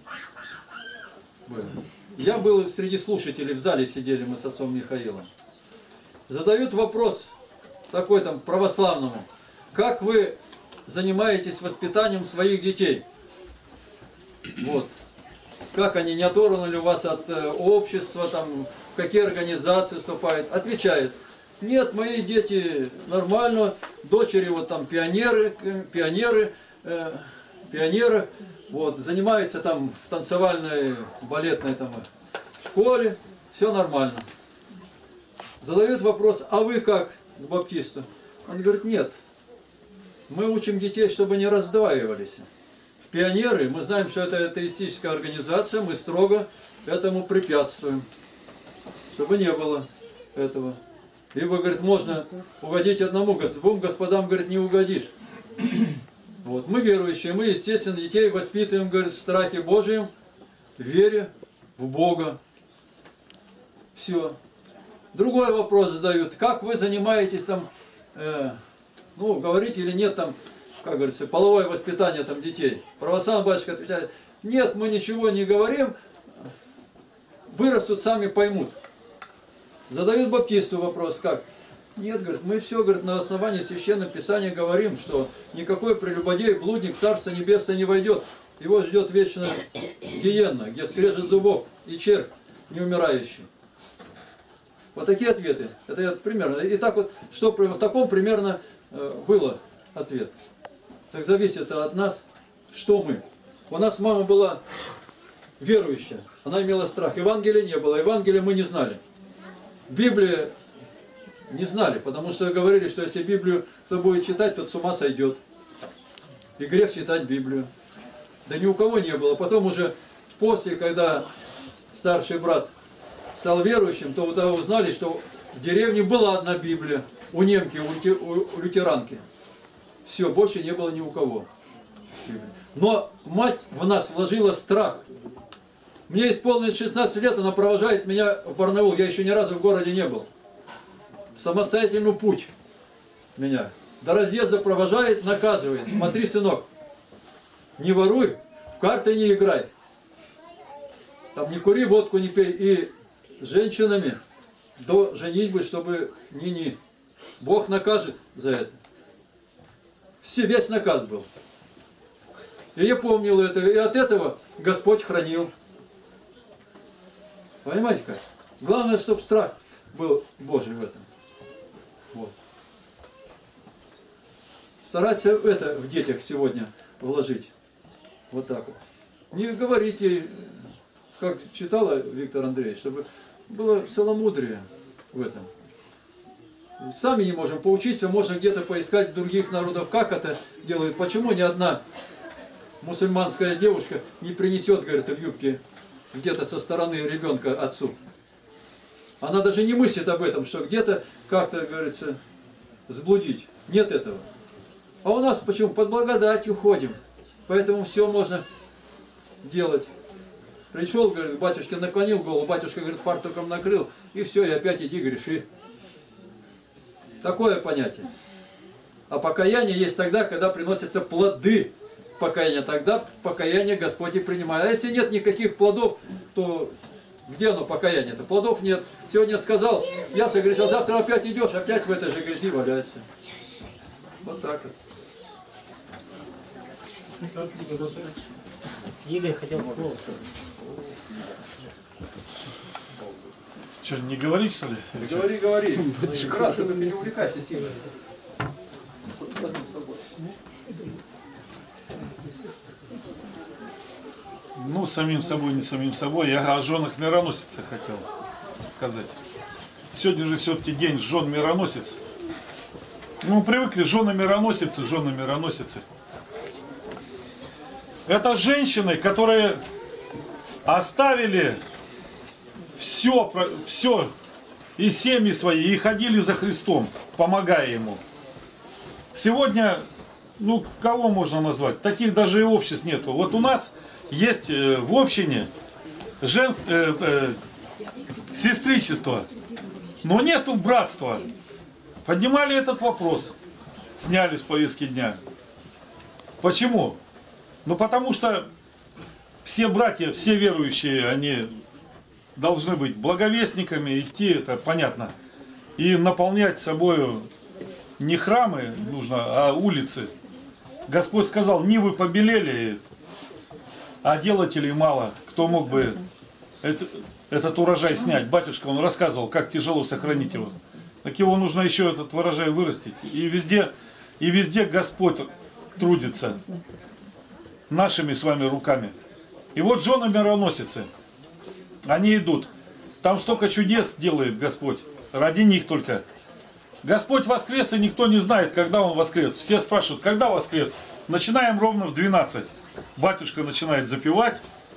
Я был среди слушателей, в зале сидели мы с отцом Михаилом. Задают вопрос такой там православному: как вы занимаетесь воспитанием своих детей? Вот. Как они не оторваны ли у вас от общества, там, в какие организации вступают? Отвечает: нет, мои дети нормально, дочери вот там пионеры, вот, занимаются там в танцевальной, балетной там школе, все нормально. Задают вопрос: а вы как к баптисту? Он говорит: нет, мы учим детей, чтобы не раздваивались. В пионеры, мы знаем, что это атеистическая организация, мы строго этому препятствуем, чтобы не было этого. Ибо, говорит, можно угодить одному, двум господам, говорит, не угодишь. Вот. Мы верующие, мы, естественно, детей воспитываем, говорит, в страхе Божьем, в вере в Бога. Все. Другой вопрос задают: как вы занимаетесь там, говорите или нет там, как говорится, половое воспитание там детей? Православный батюшка отвечает: нет, мы ничего не говорим, вырастут, сами поймут. Задают баптисту вопрос: как? Нет, говорит, мы все, говорит, на основании Священного Писания говорим, что никакой прелюбодей, блудник в Царство Небесное не войдет. Его ждет вечная гиенна, где скрежет зубов и червь неумирающий. Вот такие ответы. Это примерно. И так вот, что в таком примерно было ответ. Так зависит от нас, что мы. У нас мама была верующая, она имела страх. Евангелия не было, Евангелия мы не знали. Библию не знали, потому что говорили, что если Библию кто будет читать, тот с ума сойдет. И грех читать Библию. Да ни у кого не было. Потом уже после, когда старший брат стал верующим, то узнали, что в деревне была одна Библия. У немки, у лютеранки. Все, больше не было ни у кого. Но мать в нас вложила страх. Мне исполнилось 16 лет, она провожает меня в Барнаул. Я еще ни разу в городе не был. Самостоятельный путь меня. До разъезда провожает, наказывает. Смотри, сынок, не воруй, в карты не играй. Там не кури, водку не пей. И с женщинами до женитьбы, чтобы ни-ни. Бог накажет за это. Весь наказ был. И я помнил это, и от этого Господь хранил. Понимаете как? Главное, чтобы страх был Божий в этом. Вот. Стараться это в детях сегодня вложить. Вот так вот. Не говорите, как читала Виктор Андреевич, чтобы было целомудрие в этом. Сами не можем поучиться, можно где-то поискать других народов, как это делают. Почему ни одна мусульманская девушка не принесет, говорит, в юбке где-то со стороны ребенка отцу. Она даже не мыслит об этом, что где-то как-то, говорится, сблудить. Нет этого. А у нас почему? Под благодатью ходим. Поэтому все можно делать. Пришел, говорит, батюшке наклонил голову, батюшка, говорит, фартуком накрыл, и все, и опять иди греши. Такое понятие. А покаяние есть тогда, когда приносятся плоды покаяния. Тогда покаяние Господь и принимает. А если нет никаких плодов, то где оно покаяние-то? Плодов нет. Сегодня сказал, я согрешил, завтра опять идешь, опять в этой же грязи валяешься. Вот так вот. Игорь хотел слово сказать. Что, не говорить, что ли? Говори, говори. Кратко, только не увлекайся сильно. Самим собой. Ну, самим собой, не самим собой. Я о женах мироносицы хотел сказать. Сегодня же все-таки день жен мироносиц. Ну, привыкли, жены мироносицы, жены мироносицы. Это женщины, которые оставили все и семьи свои, и ходили за Христом, помогая Ему. Сегодня, ну, кого можно назвать? Таких даже и обществ нету. Вот у нас есть в общине сестричество, но нету братства. Поднимали этот вопрос, сняли с повестки дня. Почему? Ну, потому что все братья, все верующие, они должны быть благовестниками, идти, это понятно, и наполнять собою не храмы нужно, а улицы. Господь сказал, нивы побелели, а делателей мало. Кто мог бы этот урожай снять? Батюшка, он рассказывал, как тяжело сохранить его. Так его нужно еще этот урожай вырастить. И везде Господь трудится нашими с вами руками. И вот жены мироносицы, они идут. Там столько чудес делает Господь. Ради них только. Господь воскрес, и никто не знает, когда Он воскрес. Все спрашивают, когда воскрес? Начинаем ровно в 12. Батюшка начинает запевать.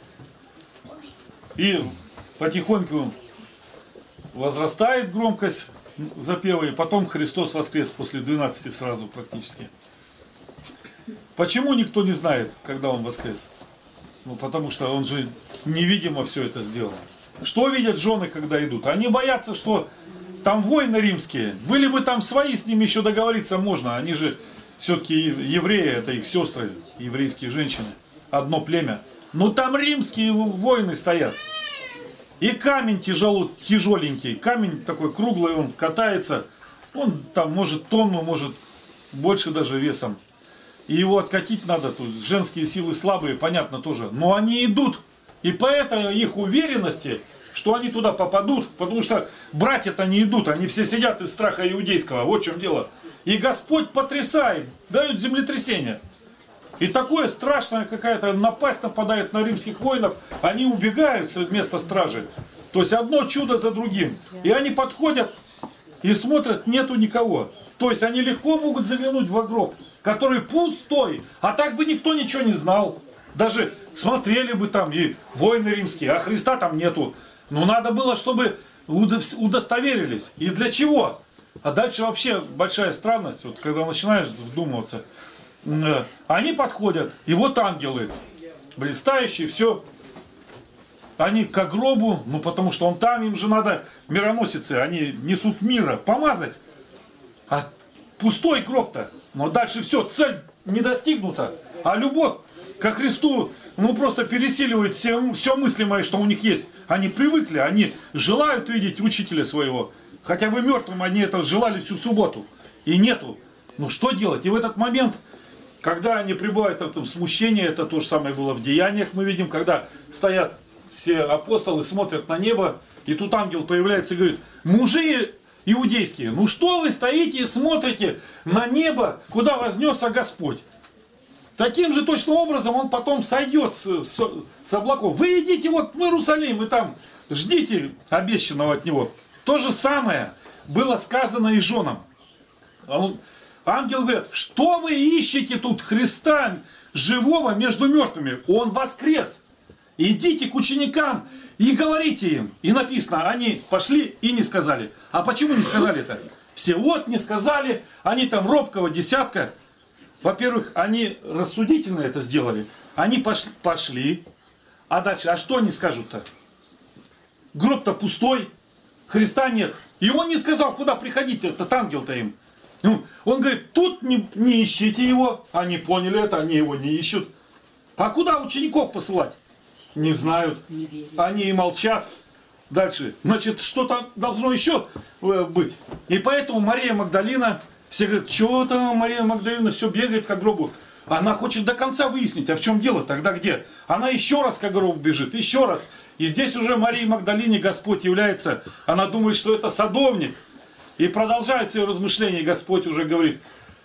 И потихоньку возрастает громкость запева. И потом Христос воскрес после 12 сразу практически. Почему никто не знает, когда Он воскрес? Ну, потому что Он же невидимо все это сделал. Что видят жены, когда идут? Они боятся, что там войны римские. Были бы там свои, с ними еще договориться можно. Они же все-таки евреи, это их сестры, еврейские женщины. Одно племя. Но там римские войны стоят. И камень тяжеленький. Камень такой круглый, он катается. Он там может тонну, может больше даже весом. И его откатить надо, тут женские силы слабые, понятно тоже. Но они идут. И поэтому их уверенности, что они туда попадут, потому что братья-то не идут, они все сидят из страха иудейского. Вот в чем дело. И Господь потрясает, дает землетрясение. И такое страшное, какая-то напасть нападает на римских воинов, они убегают с места стражи. То есть одно чудо за другим. И они подходят и смотрят, нету никого. То есть они легко могут заглянуть в гроб, который пустой, а так бы никто ничего не знал. Даже смотрели бы там и воины римские, а Христа там нету. Но надо было, чтобы удостоверились. И для чего? А дальше вообще большая странность, вот, когда начинаешь вдумываться. Они подходят, и вот ангелы, блистающие, все. Они к гробу, ну потому что он там, им же надо, мироносицы, они несут мира, помазать. А пустой гроб-то. Но дальше все, цель не достигнута. А любовь ко Христу, ну просто пересиливает все мыслимое, что у них есть. Они привыкли, они желают видеть учителя своего. Хотя бы мертвым они это желали всю субботу. И нету. Ну что делать? И в этот момент, когда они пребывают в этом смущении, это то же самое было в Деяниях, мы видим, когда стоят все апостолы, смотрят на небо, и тут ангел появляется и говорит: мужи иудейские, ну что вы стоите и смотрите на небо, куда вознесся Господь? Таким же точным образом он потом сойдет с облаков. Вы идите вот в Иерусалим и там ждите обещанного от него. То же самое было сказано и женам. Ангел говорит: что вы ищете тут Христа живого между мертвыми? Он воскрес. Идите к ученикам и говорите им. И написано, они пошли и не сказали. А почему не сказали это? Все вот не сказали, они там робкого десятка. Во-первых, они рассудительно это сделали. Они пошли. А дальше, а что они скажут-то? Гроб-то пустой, Христа нет. И он не сказал, куда приходить, этот ангел-то им. Он говорит, тут не ищите его. Они поняли это, они его не ищут. А куда учеников посылать? Не знают. Они и молчат. Дальше. Значит, что-то должно еще быть. И поэтому Мария Магдалина, все говорят, что там Мария Магдалина все бегает к гробу. Она хочет до конца выяснить, а в чем дело, тогда где? Она еще раз к гробу бежит, еще раз. И здесь уже Марии Магдалине Господь является, она думает, что это садовник. И продолжается ее размышление, и Господь уже говорит: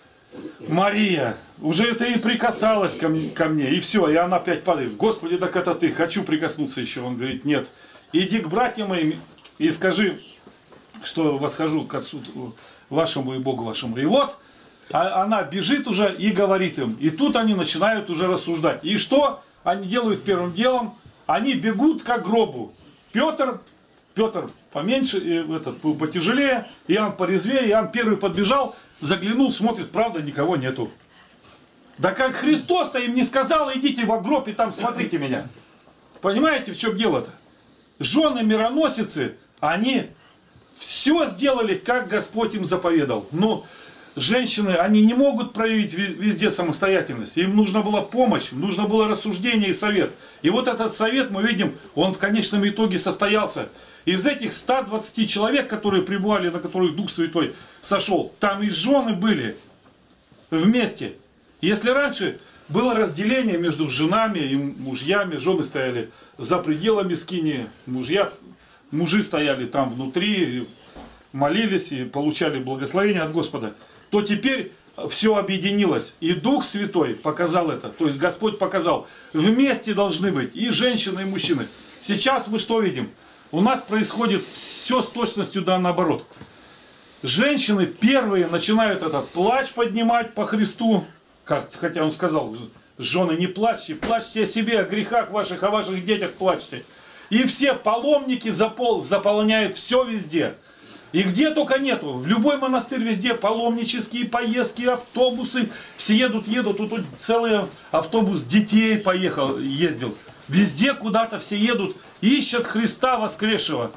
Мария, уже ты и прикасалась ко мне, и все, и она опять падает. Господи, так это ты, хочу прикоснуться еще. Он говорит: нет, иди к братьям моим и скажи, что восхожу к Отцу вашему и Богу вашему. И вот она бежит уже и говорит им. И тут они начинают уже рассуждать. И что они делают первым делом? Они бегут к гробу. Петр поменьше, этот потяжелее, Иоанн порезвее. Иоанн первый подбежал, заглянул, смотрит, правда, никого нету. Да как Христос-то им не сказал, идите в гроб и там смотрите меня. Понимаете, в чем дело-то? Жены мироносицы, они все сделали, как Господь им заповедал. Но женщины, они не могут проявить везде самостоятельность. Им нужна была помощь, нужно было рассуждение и совет. И вот этот совет, мы видим, он в конечном итоге состоялся. Из этих 120 человек, которые пребывали, на которых Дух Святой сошел, там и жены были вместе. Если раньше было разделение между женами и мужьями, жены стояли за пределами скинии, мужи стояли там внутри, молились и получали благословение от Господа, то теперь все объединилось. И Дух Святой показал это. То есть Господь показал, вместе должны быть и женщины, и мужчины. Сейчас мы что видим? У нас происходит все с точностью да наоборот. Женщины первые начинают этот плач поднимать по Христу. Хотя он сказал, жены, не плачьте, плачьте о себе, о грехах ваших, о ваших детях плачьте. И все паломники заполняют все везде. И где только нету. В любой монастырь везде паломнические поездки, автобусы. Все едут. Тут целый автобус детей ездил. Везде куда-то все едут. Ищут Христа воскресшего.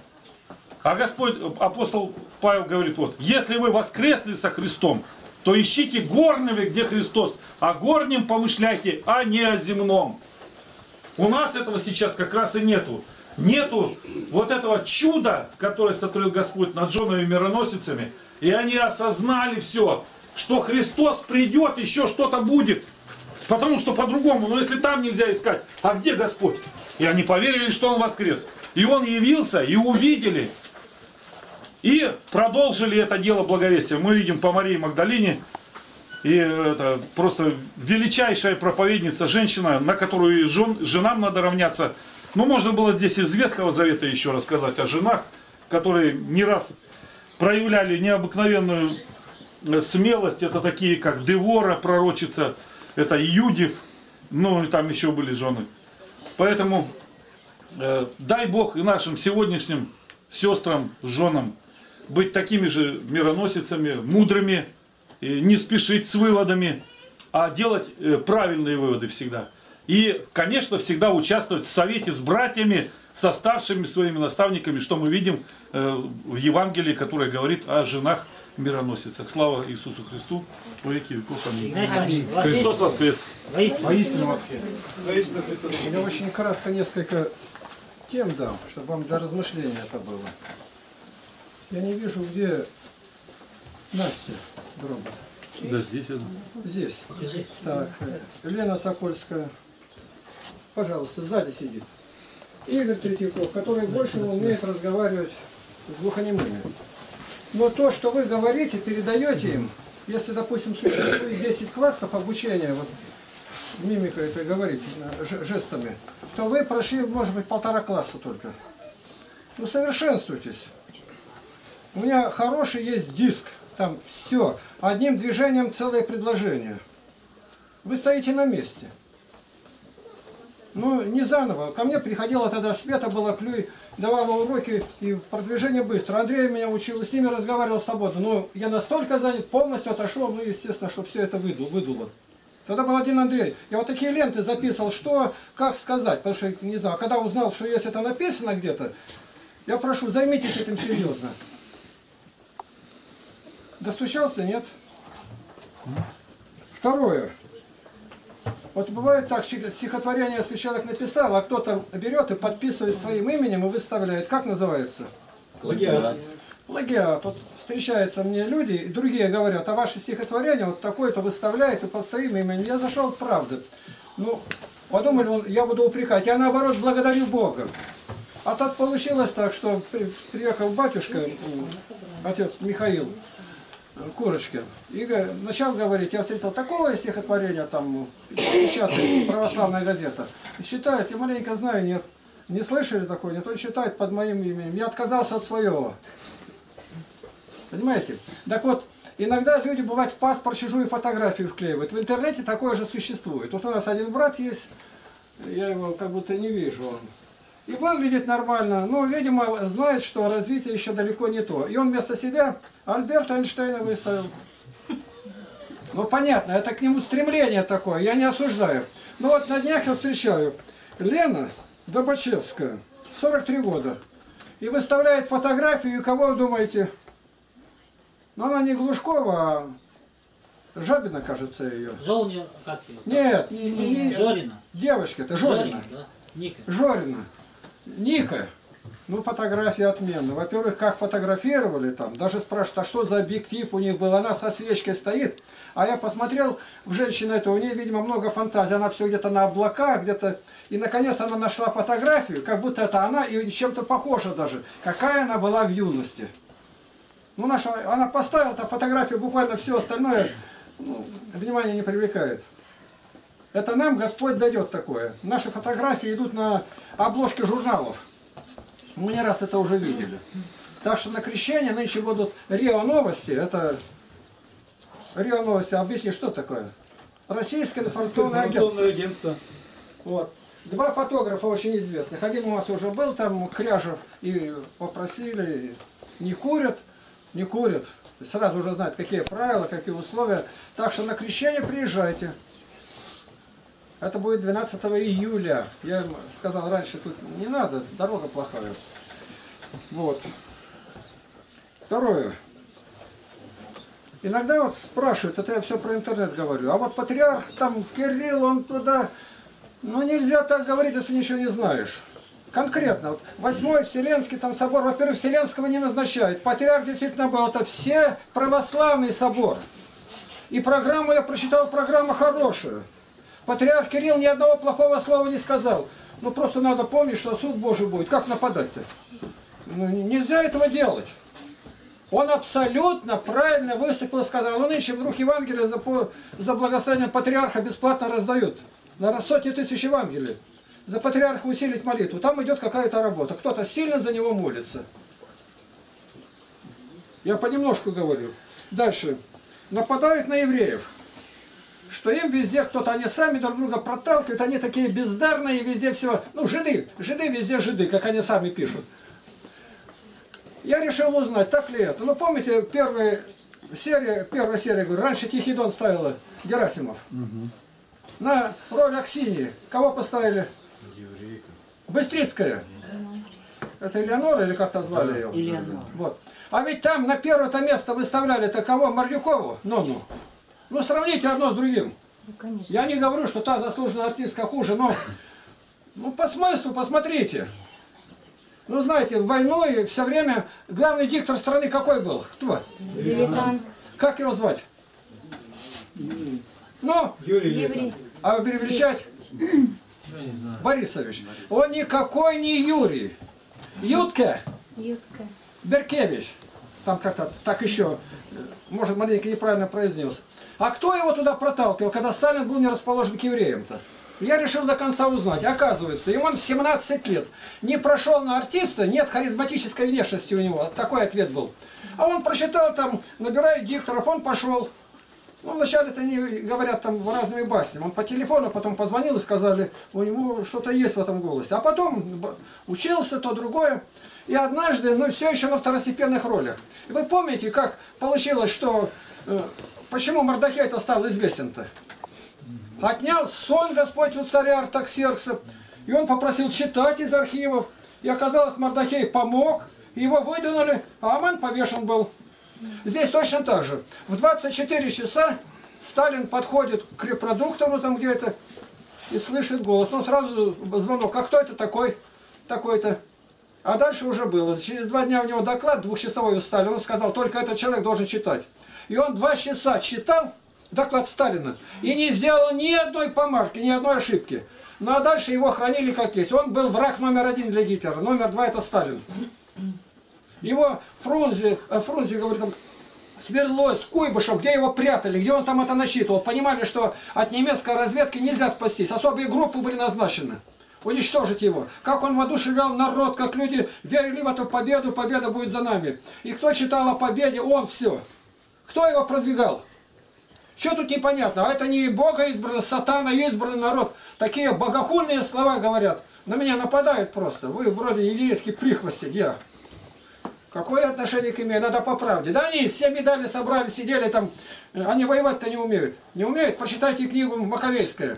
А Господь, апостол Павел говорит, вот, если вы воскресли со Христом, то ищите горного, где Христос. О горнем помышляйте, а не о земном. У нас этого сейчас как раз и нету. Нету вот этого чуда, которое сотворил Господь над женами мироносицами. И они осознали все, что Христос придет, еще что-то будет. Потому что по-другому, но если там нельзя искать, а где Господь? И они поверили, что Он воскрес. И Он явился, и увидели. И продолжили это дело благовестия. Мы видим по Марии Магдалине. И это просто величайшая проповедница, женщина, на которую женам надо равняться. Ну, можно было здесь из Ветхого Завета еще рассказать о женах, которые не раз проявляли необыкновенную смелость. Это такие, как Девора, пророчица, это Юдив, ну и там еще были жены. Поэтому дай Бог и нашим сегодняшним сестрам, женам быть такими же мироносицами, мудрыми, не спешить с выводами, а делать правильные выводы всегда. И, конечно, всегда участвовать в совете с братьями со старшими своими наставниками, что мы видим в Евангелии, которое говорит о женах мироносицах. Слава Иисусу Христу, во веки веков. Аминь. Христос воскрес! Воистину воскрес! Я очень кратко несколько тем дам, чтобы вам для размышления это было. Я не вижу, где Настя Дробот. Да, здесь это. Здесь. Так, Елена Сокольская. Пожалуйста, сзади сидит. Игорь Третьяков, который больше умеет разговаривать с глухонемыми. Но то, что вы говорите, передаете им, если, допустим, существует 10 классов обучения, вот мимикой это говорите, жестами, то вы прошли, может быть, 1,5 класса только. Ну, совершенствуйтесь. У меня хороший есть диск, там все, одним движением целое предложение. Вы стоите на месте. Ну, не заново. Ко мне приходила тогда Света Балаклюй, давала уроки, и продвижение быстро. Андрей меня учил, с ними разговаривал свободно. Но я настолько занят, полностью отошел, ну, естественно, чтобы все это выдуло. Тогда был один Андрей. Я вот такие ленты записывал, что, как сказать, потому что, не знаю, когда узнал, что если это написано где-то, я прошу, займитесь этим серьезно. Достучался, нет? Второе. Вот бывает так, стихотворение, если человек написал, а кто-то берет и подписывает своим именем и выставляет. Как называется? Плагиат. Плагиат. Вот встречаются мне люди, и другие говорят, а ваше стихотворение вот такое-то выставляет и под своим именем. Я зашел в правду. Ну, подумали, я буду упрекать. Я наоборот благодарю Бога. А так получилось так, что приехал батюшка, отец Михаил Курочкин, и начал говорить, я встретил такого стихотворения, там, печатает православная газета, считает, я маленько знаю, нет, не слышали такое, нет, он считает под моим именем, я отказался от своего. Понимаете? Так вот, иногда люди, бывает, в паспорт чужую фотографию вклеивают, в интернете такое же существует. Вот у нас один брат есть, я его как будто не вижу, и выглядит нормально, но, видимо, знает, что развитие еще далеко не то. И он вместо себя Альберта Эйнштейна выставил. Ну, понятно, это к нему стремление такое, я не осуждаю. Но вот на днях я встречаю Лена Добачевская, 43 года, и выставляет фотографию, и кого вы думаете? Ну, она не Глушкова, а Жабина, кажется, ее. Жолня, как ее? Нет, не Жорина. Девочка-то, Жорина. Жорина, да? Ника. Жорина. Ника. Ну, фотография отменная. Во-первых, как фотографировали там, даже спрашивают, а что за объектив у них был? Она со свечкой стоит, а я посмотрел в женщину эту, у нее, видимо, много фантазий, она все где-то на облаках, где-то, и наконец она нашла фотографию, как будто это она, и чем-то похожа даже, какая она была в юности. Ну, она поставила эту фотографию, буквально все остальное, ну, внимание не привлекает. Это нам Господь дает такое. Наши фотографии идут на обложке журналов. Мы не раз это уже видели. Так что на крещение нынче будут РИО Новости. Это РИО Новости. Объясни, что такое? Российское информационное агентство. Вот. 2 фотографа очень известных. Один у нас уже был, там Кряжев, и попросили, не курят. Не курят. Сразу уже знают, какие правила, какие условия. Так что на крещение приезжайте. Это будет 12 июля. Я им сказал раньше, тут не надо, дорога плохая. Вот. Второе. Иногда вот спрашивают, это я все про интернет говорю, а вот патриарх там Кирилл, он туда... Ну нельзя так говорить, если ничего не знаешь. Конкретно, вот 8-й Вселенский там собор, во-первых, Вселенского не назначают. Патриарх действительно был, это все православный собор. И программу я прочитал, программа хорошая. Патриарх Кирилл ни одного плохого слова не сказал. Ну просто надо помнить, что суд Божий будет. Как нападать-то? Ну, нельзя этого делать. Он абсолютно правильно выступил и сказал. Ну нынче вдруг Евангелие за благословением патриарха бесплатно раздают. На сотни тысяч Евангелий. За патриарха усилить молитву. Там идет какая-то работа. Кто-то сильно за него молится. Я понемножку говорю. Дальше. Нападают на евреев. Что им везде кто-то, они сами друг друга проталкивают, они такие бездарные, везде все, ну, жиды везде жиды, как они сами пишут. Я решил узнать, так ли это. Ну, помните, первая серия, говорю, раньше Тихий Дон ставила Герасимов. Угу. На роль Аксиньи кого поставили? Быстрицкая. Это Элеонора или как-то звали ее? Элеонора. Вот. А ведь там на первое место выставляли-то кого? Мордюкову? Ну. Ну, сравните одно с другим. Ну, конечно. Я не говорю, что та заслуженная артистка хуже, но по смыслу посмотрите. Ну, знаете, в войну и все время главный диктор страны какой был? Кто? Великан. Как его звать? Ну, Еврей. а вы перевещать? Борисович. Он никакой не Юрий. Ютка Ютка. Беркевич. Там как-то так еще, может, маленько неправильно произнес. А кто его туда проталкивал, когда Сталин был не расположен к евреям-то? Я решил до конца узнать. Оказывается, ему он в 17 лет не прошел на артиста, нет харизматической внешности у него. Такой ответ был. А он прочитал там, набирает дикторов, он пошел. Ну, вначале-то они говорят там разными баснями. Он по телефону потом позвонил и сказали, у него что-то есть в этом голосе. А потом учился, то другое. И однажды, ну, все еще на второстепенных ролях. И вы помните, как получилось, что... почему Мордахей-то стал известен-то? Отнял сон Господь у царя Артаксеркса. И он попросил читать из архивов. И оказалось, Мордахей помог. Его выдвинули, а Аман повешен был. Здесь точно так же. В 24 часа Сталин подходит к репродуктору там где-то и слышит голос. Ну, сразу звонок. А кто это такой? Такой-то. А дальше уже было. Через 2 дня у него доклад двухчасовой у Сталина. Он сказал, только этот человек должен читать. И он 2 часа читал доклад Сталина. И не сделал ни одной помарки, ни одной ошибки. Ну, а дальше его хранили как есть. Он был враг номер 1 для Гитлера. Номер 2 это Сталин. Его Фрунзе говорит, там, Свердловск, Куйбышев, где его прятали, где он там это насчитывал. Понимали, что от немецкой разведки нельзя спастись. Особые группы были назначены. Уничтожить его. Как он воодушевлял народ, как люди верили в эту победу, победа будет за нами. И кто читал о победе, он все. Кто его продвигал? Что тут непонятно? А это не Бога избранный, сатана избранный народ. Такие богохульные слова говорят. На меня нападают просто. Вы вроде еврейский прихвостень, я. Какое отношение к имею? Надо по правде. Да они все медали собрали, сидели там. Они воевать-то не умеют. Не умеют? Почитайте книгу Маковейская.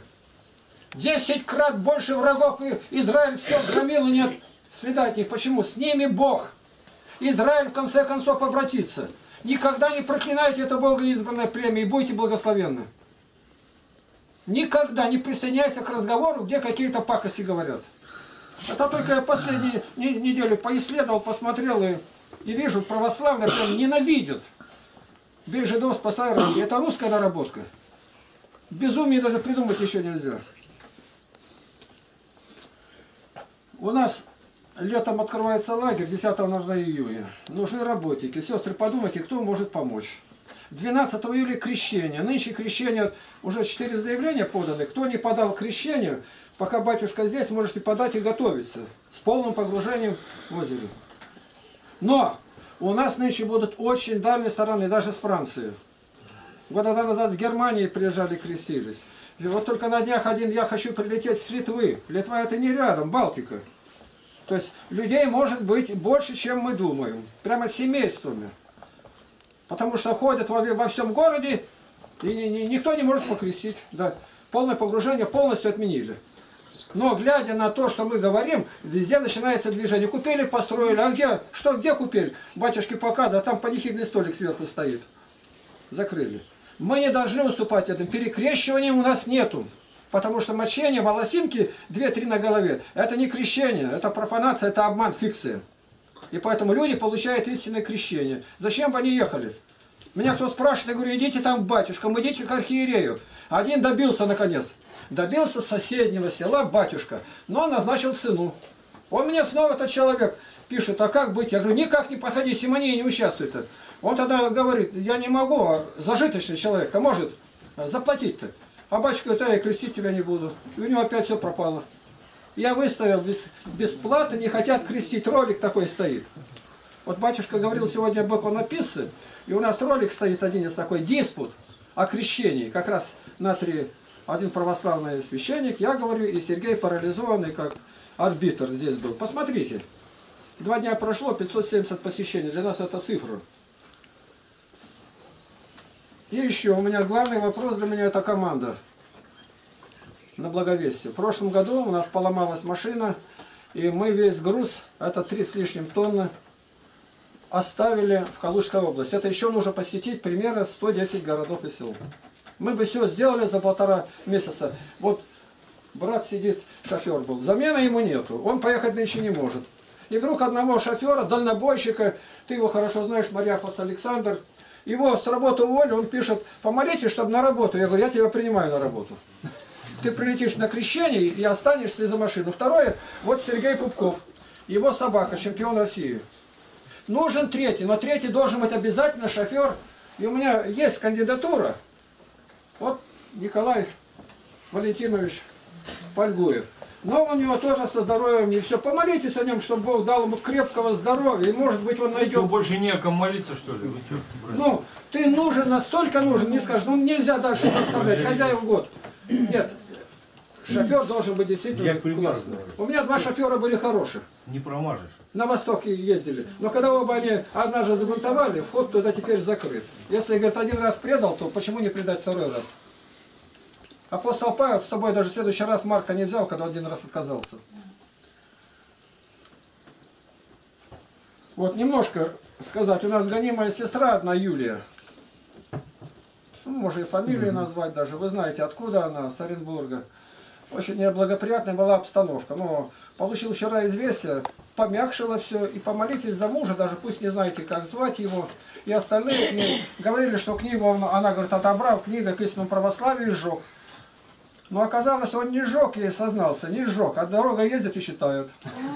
10 крат больше врагов, и Израиль все громил, и нет следа от них. Почему? С ними Бог. Израиль в конце концов обратится. Никогда не проклинайте это богоизбранное племя и будьте благословенны. Никогда не присоединяйся к разговору, где какие-то пакости говорят. Это только я последнюю неделю поисследовал, посмотрел и вижу, православные прям ненавидят. Бей жидов, спасай Россию. Это русская наработка. Безумие даже придумать еще нельзя. У нас летом открывается лагерь, 10 июня. Нужны работники. Сестры, подумайте, кто может помочь. 12 июля крещение. Нынче крещение, уже 4 заявления поданы. Кто не подал крещение, пока батюшка здесь, можете подать и готовиться. С полным погружением в озеро. Но у нас нынче будут очень дальние стороны, даже с Франции. Года 2 назад с Германии приезжали, крестились. И вот только на днях я хочу прилететь с Литвы. Литва это не рядом, Балтика. То есть людей может быть больше, чем мы думаем. Прямо семействами. Потому что ходят во всем городе, и никто не может покрестить. Да. Полное погружение полностью отменили. Но глядя на то, что мы говорим, везде начинается движение. Купили, построили. А где? Что, где купили? Батюшки показывают, а там панихидный столик сверху стоит. Закрыли. Мы не должны уступать этому. Перекрещивания у нас нету. Потому что мощение, волосинки 2-3 на голове, это не крещение, это профанация, это обман, фикция. И поэтому люди получают истинное крещение. Зачем бы они ехали? Меня кто спрашивает, я говорю, идите там к батюшкам, идите к архиерею. Один добился наконец. Добился соседнего села батюшка, но назначил сыну. Он мне снова, этот человек, пишет, а как быть? Я говорю, никак не подходи, симония не участвует. Он тогда говорит, я не могу, а зажиточный человек-то может заплатить-то. А батюшка говорит, я крестить тебя не буду. И у него опять все пропало. Я выставил бесплатно, не хотят крестить. Ролик такой стоит. Вот батюшка говорил сегодня об иконописце, и у нас ролик стоит один из такой, диспут о крещении. Как раз на 3, один православный священник, я говорю, и Сергей парализованный, как арбитр здесь был. Посмотрите. 2 дня прошло, 570 посещений. Для нас это цифра. И еще, у меня главный вопрос для меня, это команда на Благовестие. В прошлом году у нас поломалась машина, И мы весь груз, это 3 с лишним тонны, оставили в Калужской области. Это еще нужно посетить примерно 110 городов и сел. Мы бы все сделали за 1,5 месяца. Вот брат сидит, шофер был. Замены ему нету. Он поехать нынче не может. И вдруг одного шофера, дальнобойщика, ты его хорошо знаешь, Марьяпас Александр, его с работы уволили, он пишет: помолитесь, чтобы на работу. Я говорю: я тебя принимаю на работу. Ты прилетишь на крещение и останешься за машину. Второе, вот Сергей Пупков. Его собака, чемпион России. Нужен третий, но третий должен быть обязательно шофер. И у меня есть кандидатура. Вот Николай Валентинович Польгуев. Но у него тоже со здоровьем не все. Помолитесь о нем, чтобы Бог дал ему крепкого здоровья. И может быть он найдет... Что, больше не о ком молиться, что ли? Ну, ты нужен, настолько нужен. Не скажешь, ну нельзя дальше заставлять. Хозяев год. Нет. Шофер должен быть действительно классный. У меня 2 шофера были хороших. Не промажешь. На Востоке ездили. Но когда оба они однажды забунтовали, вход туда теперь закрыт. Если, говорит, 1 раз предал, то почему не предать 2-й раз? Апостол Павел с собой даже в следующий раз Марка не взял, когда он 1 раз отказался. Вот немножко сказать. У нас гонимая сестра одна, Юлия. Ну, можно и фамилию назвать даже. Вы знаете, откуда она, с Оренбурга. Очень неблагоприятная была обстановка. Но получил вчера известие, помягшило все. И помолитесь за мужа, даже пусть не знаете, как звать его. И остальные мне говорили, что книгу она, говорит, отобрал, книга к истинному православию сжег. Но оказалось, он не сжег, ей сознался, не сжег, а дорога ездит и считают.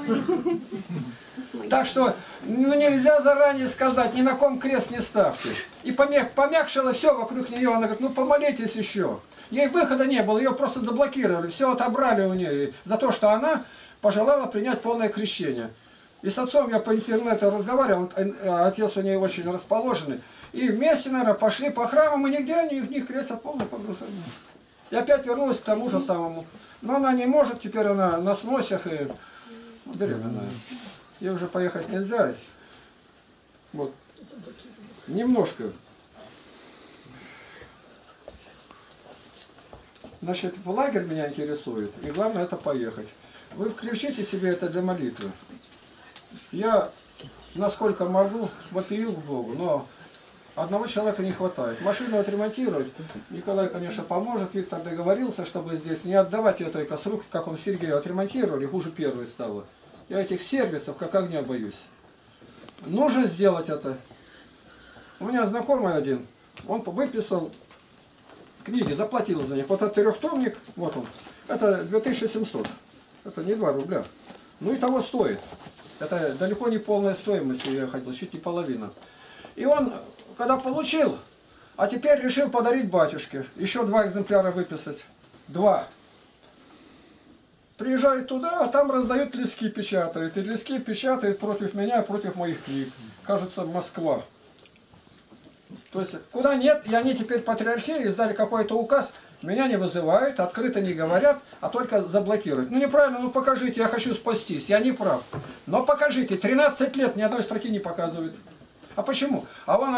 Так что ну, нельзя заранее сказать, ни на ком крест не ставьте. И помягшило все вокруг нее, она говорит: ну помолитесь еще. Ей выхода не было, ее просто заблокировали, все отобрали у нее за то, что она пожелала принять полное крещение. И с отцом я по интернету разговаривал, отец у нее очень расположенный. И вместе, наверное, пошли по храмам, и нигде них крестят полное погружение. И опять вернулась к тому же самому. Но она не может, теперь она на сносях и беременная. Ей уже поехать нельзя. Вот. Немножко. Значит, в лагерь меня интересует. И главное это поехать. Вы включите себе это для молитвы. Я, насколько могу, вопию к Богу, но одного человека не хватает. Машину отремонтировать. Николай, конечно, поможет. Виктор договорился, чтобы здесь не отдавать ее только с рук, как он Сергею отремонтировали, хуже первой стало. Я этих сервисов как огня боюсь. Нужно сделать это. У меня знакомый один, он выписал книги, заплатил за них. Вот этот 3-томник, вот он, это 2700. Это не 2 рубля. Ну и того стоит. Это далеко не полная стоимость, я хотел, чуть не половина. И он, когда получил, а теперь решил подарить батюшке. Еще 2 экземпляра выписать. 2. Приезжает туда, а там раздают листки, печатают. И листки печатают против меня, против моих книг. Кажется, Москва. То есть, куда нет, и они теперь патриархии издали какой-то указ, меня не вызывают, открыто не говорят, а только заблокируют. Ну неправильно, ну покажите, я хочу спастись, я не прав. Но покажите, 13 лет ни одной строки не показывают. А почему? А он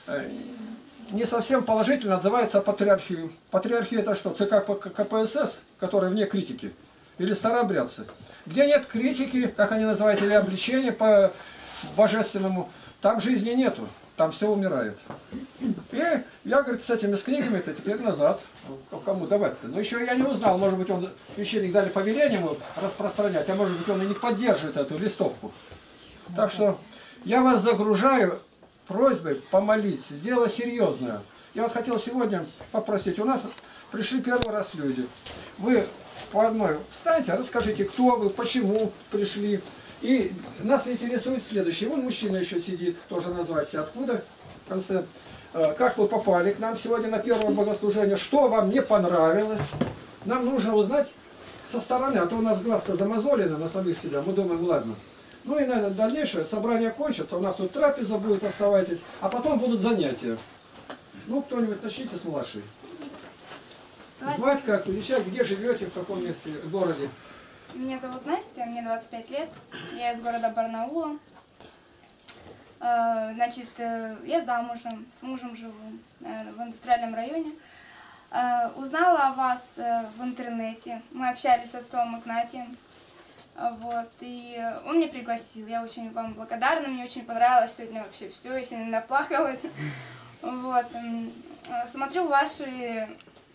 не совсем положительно отзывается о патриархии. Патриархия это что? ЦК КПСС, которые вне критики? Или старообрядцы? Где нет критики, как они называют, или обличения по божественному, там жизни нету. Там все умирает. И я, говорит, с этими книгами-то теперь назад. Кому давать-то? Но еще я не узнал, может быть, он священник дали повеление ему распространять, а может быть, он и не поддерживает эту листовку. Так что я вас загружаю просьбой помолиться. Дело серьезное. Я вот хотел сегодня попросить. У нас пришли первый раз люди. Вы по одной встаньте, расскажите, кто вы, почему пришли. И нас интересует следующее. Вон мужчина еще сидит, тоже назвать откуда в конце. Как вы попали к нам сегодня на первое богослужение, что вам не понравилось. Нам нужно узнать со стороны, а то у нас глаз-то замазолено на самих себя, мы думаем, ладно. Ну и на дальнейшее собрание кончится, у нас тут трапеза будет, оставайтесь, а потом будут занятия. Ну, кто-нибудь начните с младшей. Звать как, величать, где живете, в каком месте, в городе? Меня зовут Настя, мне 25 лет, я из города Барнаула. Значит, я замужем, с мужем живу в индустриальном районе. Узнала о вас в интернете, мы общались с отцом Игнатием. Вот, и он меня пригласил. Я очень вам благодарна, мне очень понравилось сегодня вообще все, я сегодня наплакалась. Вот, смотрю ваши,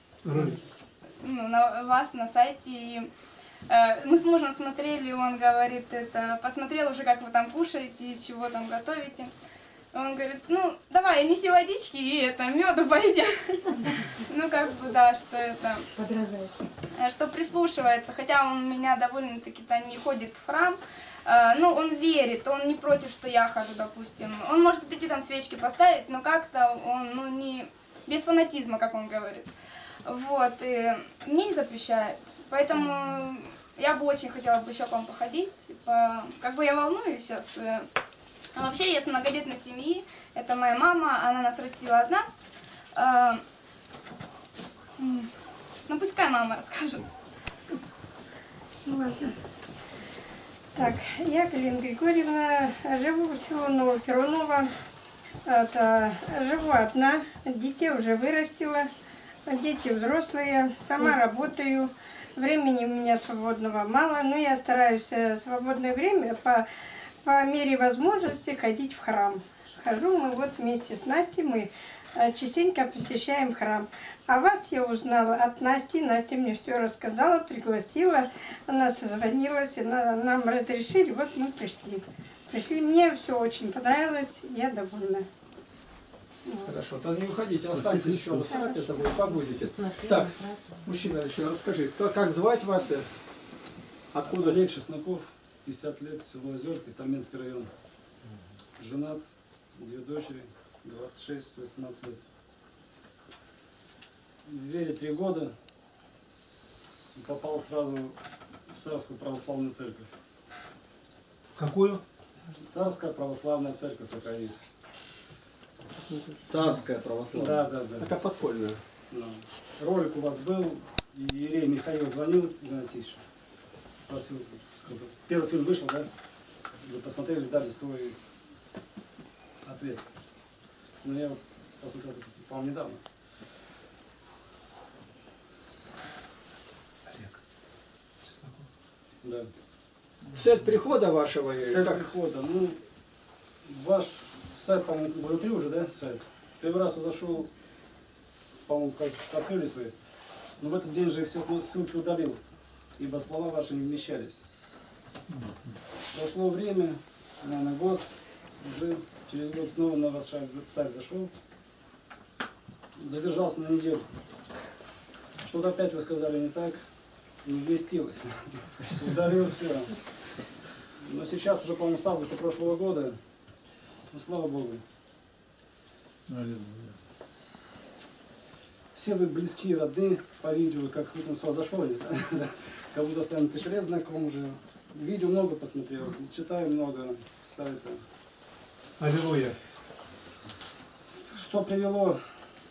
на вас на сайте, и мы с мужем смотрели, он говорит, посмотрел уже, как вы там кушаете, из чего там готовите. Он говорит, ну, давай, неси водички и меду пойдем. Ну, как бы, да, что это... Подражает. Что прислушивается, хотя он у меня довольно-таки-то не ходит в храм, ну, он верит, он не против, что я хожу, допустим. Он может прийти там свечки поставить, но как-то он, ну, не... без фанатизма, как он говорит. Вот, и мне не запрещает. Поэтому я бы очень хотела бы еще к вам походить. Как бы я волнуюсь сейчас. А вообще, я с многодетной семьи. Это моя мама, она нас растила одна. Ну, пускай мама расскажет. Ладно. Так, я Галина Григорьевна, живу в село Новоперуново. Живу одна, детей уже вырастила, дети взрослые, сама работаю. Времени у меня свободного мало, но я стараюсь свободное время по мере возможности ходить в храм. Хожу мы вот вместе с Настей, мы частенько посещаем храм. А вас я узнала от Насти. Настя мне все рассказала, пригласила, она созвонилась, нам разрешили, вот мы пришли. Мне все очень понравилось, я довольна. Хорошо, тогда не уходите, останьтесь еще в храме, побудете. Так, мужчина, еще расскажи, как звать вас? Откуда? Олег Чесноков, 50 лет, село Озерки, Томинский район. Женат, 2 дочери, 26, 18 лет. В вере 3 года. Попал сразу в Царскую православную церковь. Какую? Царская православная церковь такая есть. Царская православная. Да. Это подпольная. Да. Ролик у вас был, и Иерей Михаил звонил, Игнатьевич, просил, первый фильм вышел, да? Вы посмотрели, дали свой ответ. Но я вот посмотрел, по-моему, недавно. Да. Цель прихода вашего? Цель прихода, ну, ваш сайт, по-моему, внутри уже, да, сайт? Первый раз я зашел, по-моему, как открылись вы, но в этот день же все ссылки удалил, ибо слова ваши не вмещались. Прошло время, наверное, год, уже через год снова на ваш сайт зашел, задержался на неделю. Что-то опять вы сказали не так, не вместилось, удалил все. Но сейчас уже, по-моему, с августа прошлого года, ну, слава Богу. Все вы близкие, родные по видео, как вы там сюда зашел, не знаю, как будто с вами 1000 лет знаком уже. Видео много посмотрел, читаю много с сайта. Аллилуйя. Что привело,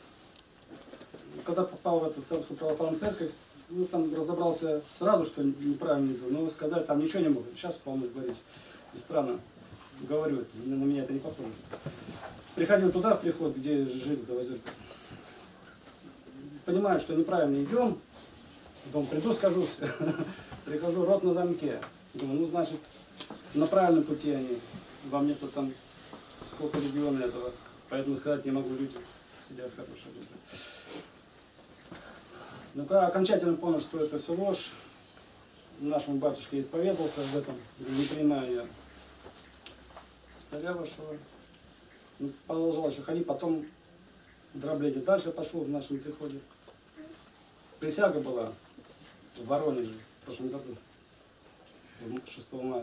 когда попал в эту Царскую православную церковь, ну, там разобрался сразу, что неправильно было, но сказать там ничего не мог. Сейчас полностью говорить. И странно говорю, на меня это не похоже. Приходил туда, в приход, где жили в Озерке. Понимаю, что неправильно идем. Потом приду, скажу, прихожу, рот на замке. Думаю, ну, значит, на правильном пути они. Во мне-то там сколько региона этого. Поэтому сказать не могу, люди сидят хорошие люди. Ну, когда окончательно понял, что это все ложь, нашему батюшке исповедовался в этом, не принимаю я царя вашего. Ну, продолжал еще ходить, потом дробление дальше пошло в нашем приходе. Присяга была в Воронеже в прошлом году, 6 мая.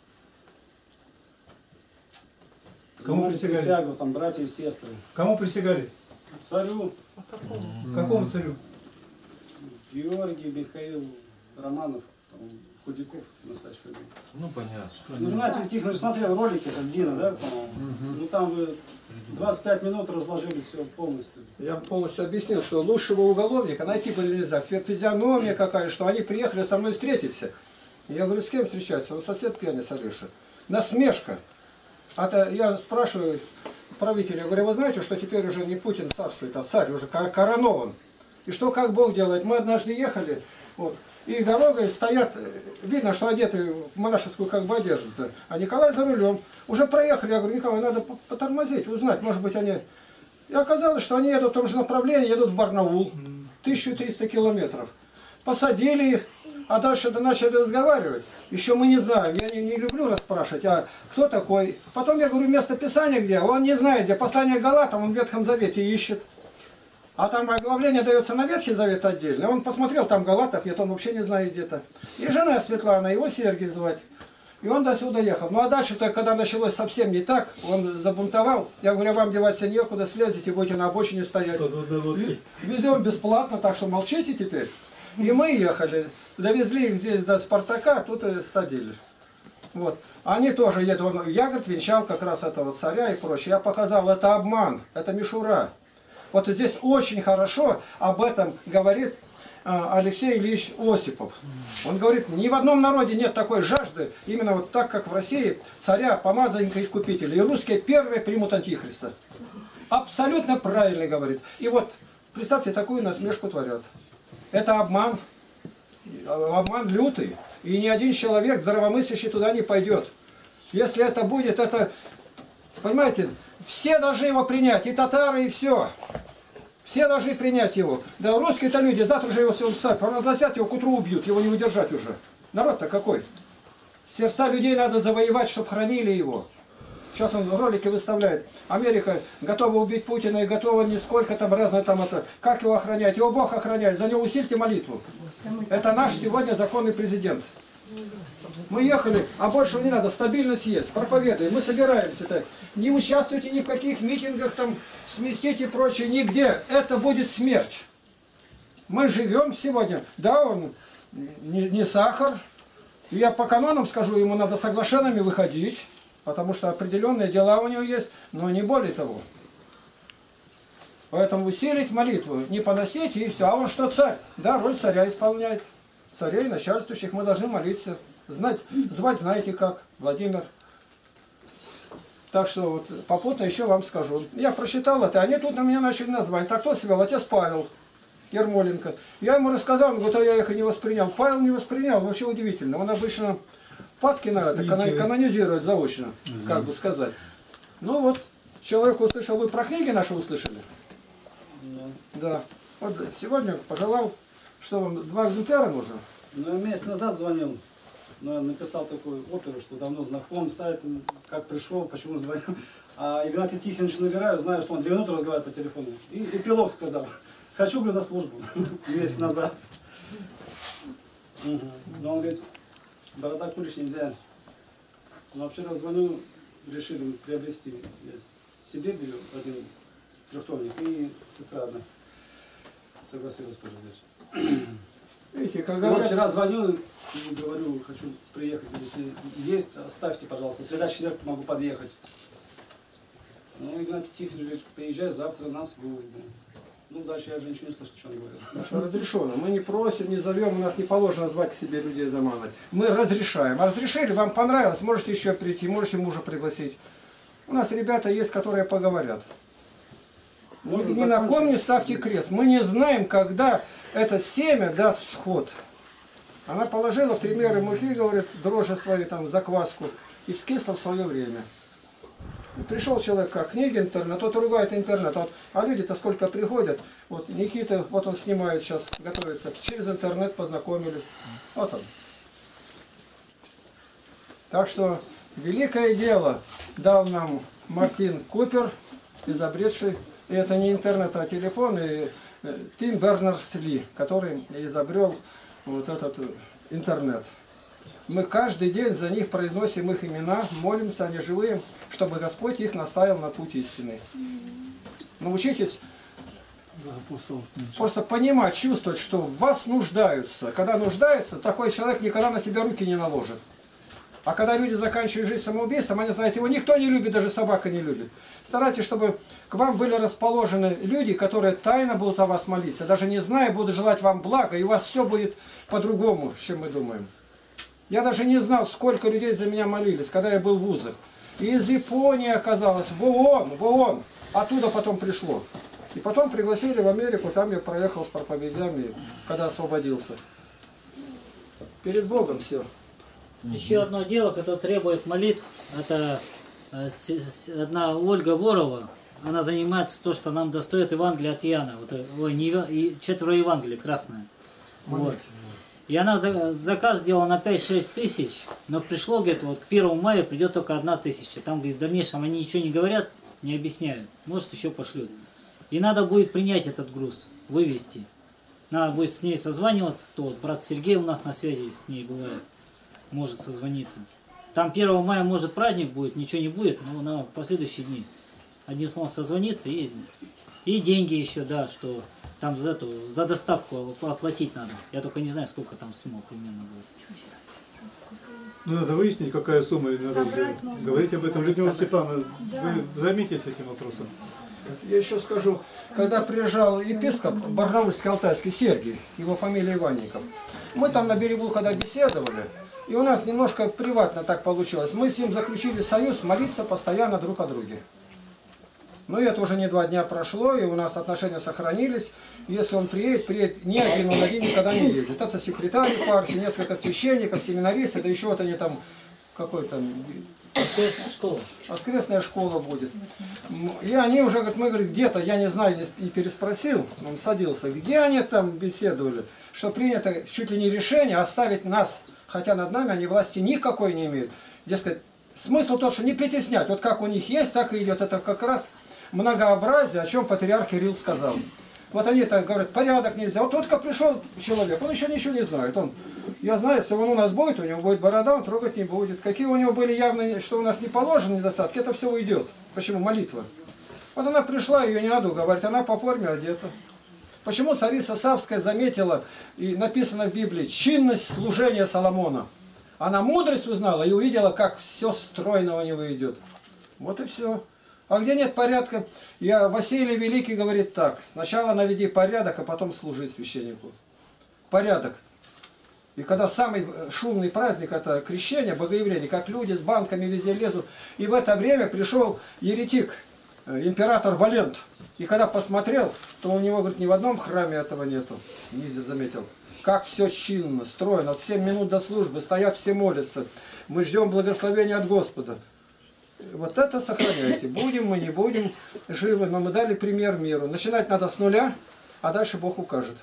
Кому присягали? Присягу, там братья и сестры. Кому присягали? Царю. А какому? Какому царю? Георгий, Михаил, Романов, там, Худяков, настоящий фамилия. Ну, понятно. Ну, Игнатий Тихонович смотрел ролики, там, Дина, да, по-моему? Ну, там вы 25 минут разложили все полностью. Я полностью объяснил, что лучшего уголовника найти было нельзя. Физиономия какая, что они приехали со мной встретиться. Я говорю, с кем встречаться? Он сосед пьяный, Салеша. Насмешка. Я спрашиваю правителя, я говорю, вы знаете, что теперь уже не Путин царствует, а царь уже коронован. И что, как Бог делает? Мы однажды ехали Вот. И дорогой стоят, видно, что одеты в монашескую как бы одежду-то. А Николай за рулем. Уже проехали, я говорю, Николай, надо потормозить, узнать, может быть они... И оказалось, что они едут в том же направлении, едут в Барнаул, 1300 километров. Посадили их, а дальше начали разговаривать. Еще мы не знаем, я не люблю расспрашивать, а кто такой. Потом я говорю, место Писания где? Он не знает, где. Послание Галатам, он в Ветхом Завете ищет. А там оглавление дается на Ветхий Завет отдельно. Он посмотрел, там Галатов нет, он вообще не знает где-то. И жена Светлана, его Сергий звать. И он до сюда ехал. Ну а дальше-то, когда началось совсем не так, он забунтовал. Я говорю, вам деваться некуда, слезете, будете на обочине стоять. Везем бесплатно, так что молчите теперь. И мы ехали, довезли их здесь до Спартака, тут и садили. Вот. Они тоже едут. Я, говорит, венчал как раз этого царя и прочее. Я показал, это обман, это мишура. Вот здесь очень хорошо об этом говорит Алексей Ильич Осипов. Он говорит, ни в одном народе нет такой жажды, именно вот так, как в России, царя, помазанника, искупителя. И русские первые примут антихриста. Абсолютно правильно говорит. И вот, представьте, такую насмешку творят. Это обман лютый. И ни один человек здравомыслящий туда не пойдет. Если это будет, это, понимаете, все должны его принять, и татары, и все. Все должны принять его. Да русские-то люди, завтра же его разносят, его к утру убьют, его не удержать уже. Народ-то какой? Сердца людей надо завоевать, чтобы хранили его. Сейчас он ролики выставляет. Америка готова убить Путина и готова нисколько там разное там это. Как его охранять? Его Бог охраняет. За него усильте молитву. Это наш сегодня законный президент. Мы ехали, а больше не надо. Стабильность есть. Проповедуем. Мы собираемся-то. Не участвуйте ни в каких митингах там, сместите и прочее. Нигде. Это будет смерть. Мы живем сегодня. Да, он не сахар. Я по канонам скажу, ему надо соглашенными выходить. Потому что определенные дела у него есть, но не более того. Поэтому усилить молитву, не поносить и все. А он что, царь? Да, роль царя исполняет. Царей, начальствующих мы должны молиться. Звать знаете как, Владимир. Так что вот попутно еще вам скажу. Я прочитал это, они тут на меня начали назвать. Так кто себя? Отец Павел Ермоленко. Я ему рассказал, он говорит, а я их и не воспринял. Павел не воспринял, вообще удивительно. Он обычно... Паткина это канонизирует заочно, как бы сказать. Ну вот, человек услышал, вы про книги наши услышали? Да. Вот сегодня пожелал, что вам 2 экземпляра нужно? Ну, месяц назад звонил, но написал такую оперу, что давно знаком, сайт, как пришел, почему звонил. А Игнатий Тихонович набираю, знаю, что он 2 минуты разговаривает по телефону. И эпилог сказал, хочу, говорю, на службу, месяц назад. Но он говорит, борода куришь нельзя. Но вчера звоню, решили приобрести. Я себе беру один трехтомник и сестра одна. Согласилась тоже взять. Видите, как говорят... Вот вчера звоню и говорю, хочу приехать. Если есть, оставьте, пожалуйста. В следующий четверг могу подъехать. Ну, Игнатий Тихонович говорит, приезжай завтра на службу. Ну, дальше я уже ничего не слышу, что он говорит. Разрешено. Мы не просим, не зовем, у нас не положено звать к себе людей заманывать. Мы разрешаем. А разрешили, вам понравилось, можете еще прийти, можете мужа пригласить. У нас ребята есть, которые поговорят. Ни на ком не ставьте крест. Мы не знаем, когда это семя даст всход. Она положила в 3 меры муки, говорит, дрожжи свои, там, закваску, и вскисла в свое время. Пришел человек, как книги, интернет, тот ругает интернет. А люди-то сколько приходят. Вот Никита, вот он снимает сейчас, готовится. Через интернет познакомились. Вот он. Так что великое дело дал нам Мартин Купер, изобретший, и это не интернет, а телефон, и Тим Бернерс-Ли, который изобрел вот этот интернет. Мы каждый день за них произносим их имена, молимся, они живые, чтобы Господь их наставил на путь истины. Научитесь просто понимать, чувствовать, что в вас нуждаются. Когда нуждаются, такой человек никогда на себя руки не наложит. А когда люди заканчивают жизнь самоубийством, они знают, его никто не любит, даже собака не любит. Старайтесь, чтобы к вам были расположены люди, которые тайно будут о вас молиться, даже не зная, будут желать вам блага, и у вас все будет по-другому, чем мы думаем. Я даже не знал, сколько людей за меня молились, когда я был в вузах. И из Японии оказалось, в ООН, оттуда потом пришло. И потом пригласили в Америку, там я проехал с проповедями, когда освободился. Перед Богом все. Еще одно дело, которое требует молитв, это одна Ольга Ворова, она занимается то, что нам достает Евангелие от Иоанна, вот, и 4 Евангелия красное. Вот. И она заказ сделала на 5-6 тысяч, но пришло, говорит, вот к 1 мая придет только 1000. Там, говорит, в дальнейшем они ничего не говорят, не объясняют. Может, еще пошлют. И надо будет принять этот груз, вывести. Надо будет с ней созваниваться, кто вот, брат Сергей у нас на связи с ней бывает, может созвониться. Там 1 мая, может, праздник будет, ничего не будет, но на последующие дни. Одним словом, созвониться и деньги еще, да, что там за доставку оплатить надо. Я только не знаю, сколько там сумма примерно будет. Ну, надо выяснить, какая сумма надо говорить об этом. Людмила Степановна, вы займитесь этим вопросом. Я еще скажу, когда приезжал епископ Барнаульский Алтайский Сергий, его фамилия Иванников, мы там на берегу, когда беседовали, и у нас немножко приватно так получилось, мы с ним заключили союз молиться постоянно друг о друге. Но это уже не 2 дня прошло, и у нас отношения сохранились. Если он приедет ни один, он один никогда не ездит. Это секретарь епархии, несколько священников, семинаристы, да еще вот они там, какой-то... Воскресная школа. Воскресная школа будет. И они уже, говорят, мы, говорит, где-то, я не знаю, не переспросил, он садился, где они там беседовали, что принято чуть ли не решение оставить нас, хотя над нами они власти никакой не имеют. Дескать, смысл тот, что не притеснять, вот как у них есть, так и идет. Это как раз многообразие, о чем патриарх Кирилл сказал. Вот они так говорят, порядок нельзя. Вот только пришел человек, он еще ничего не знает. Я знаю, если он у нас будет, у него будет борода, он трогать не будет. Какие у него были явные, что у нас не положено недостатки, это все уйдет. Почему? Молитва. Вот она пришла, ее не надо уговаривать, она по форме одета. Почему царица Савская заметила, и написано в Библии, чинность служения Соломона. Она мудрость узнала и увидела, как все стройно у него идет. Вот и все. А где нет порядка, Василий Великий говорит так, сначала наведи порядок, а потом служи священнику. Порядок. И когда самый шумный праздник, это крещение, богоявление, как люди с банками везде лезут. И в это время пришел еретик, император Валент. И когда посмотрел, то у него, говорит, ни в одном храме этого нету. Ниндзя заметил. Как все чинно, стройно, 7 минут до службы, стоят все молятся. Мы ждем благословения от Господа. Вот это сохраняйте. Будем мы, не будем живы, но мы дали пример миру. Начинать надо с нуля, а дальше Бог укажет.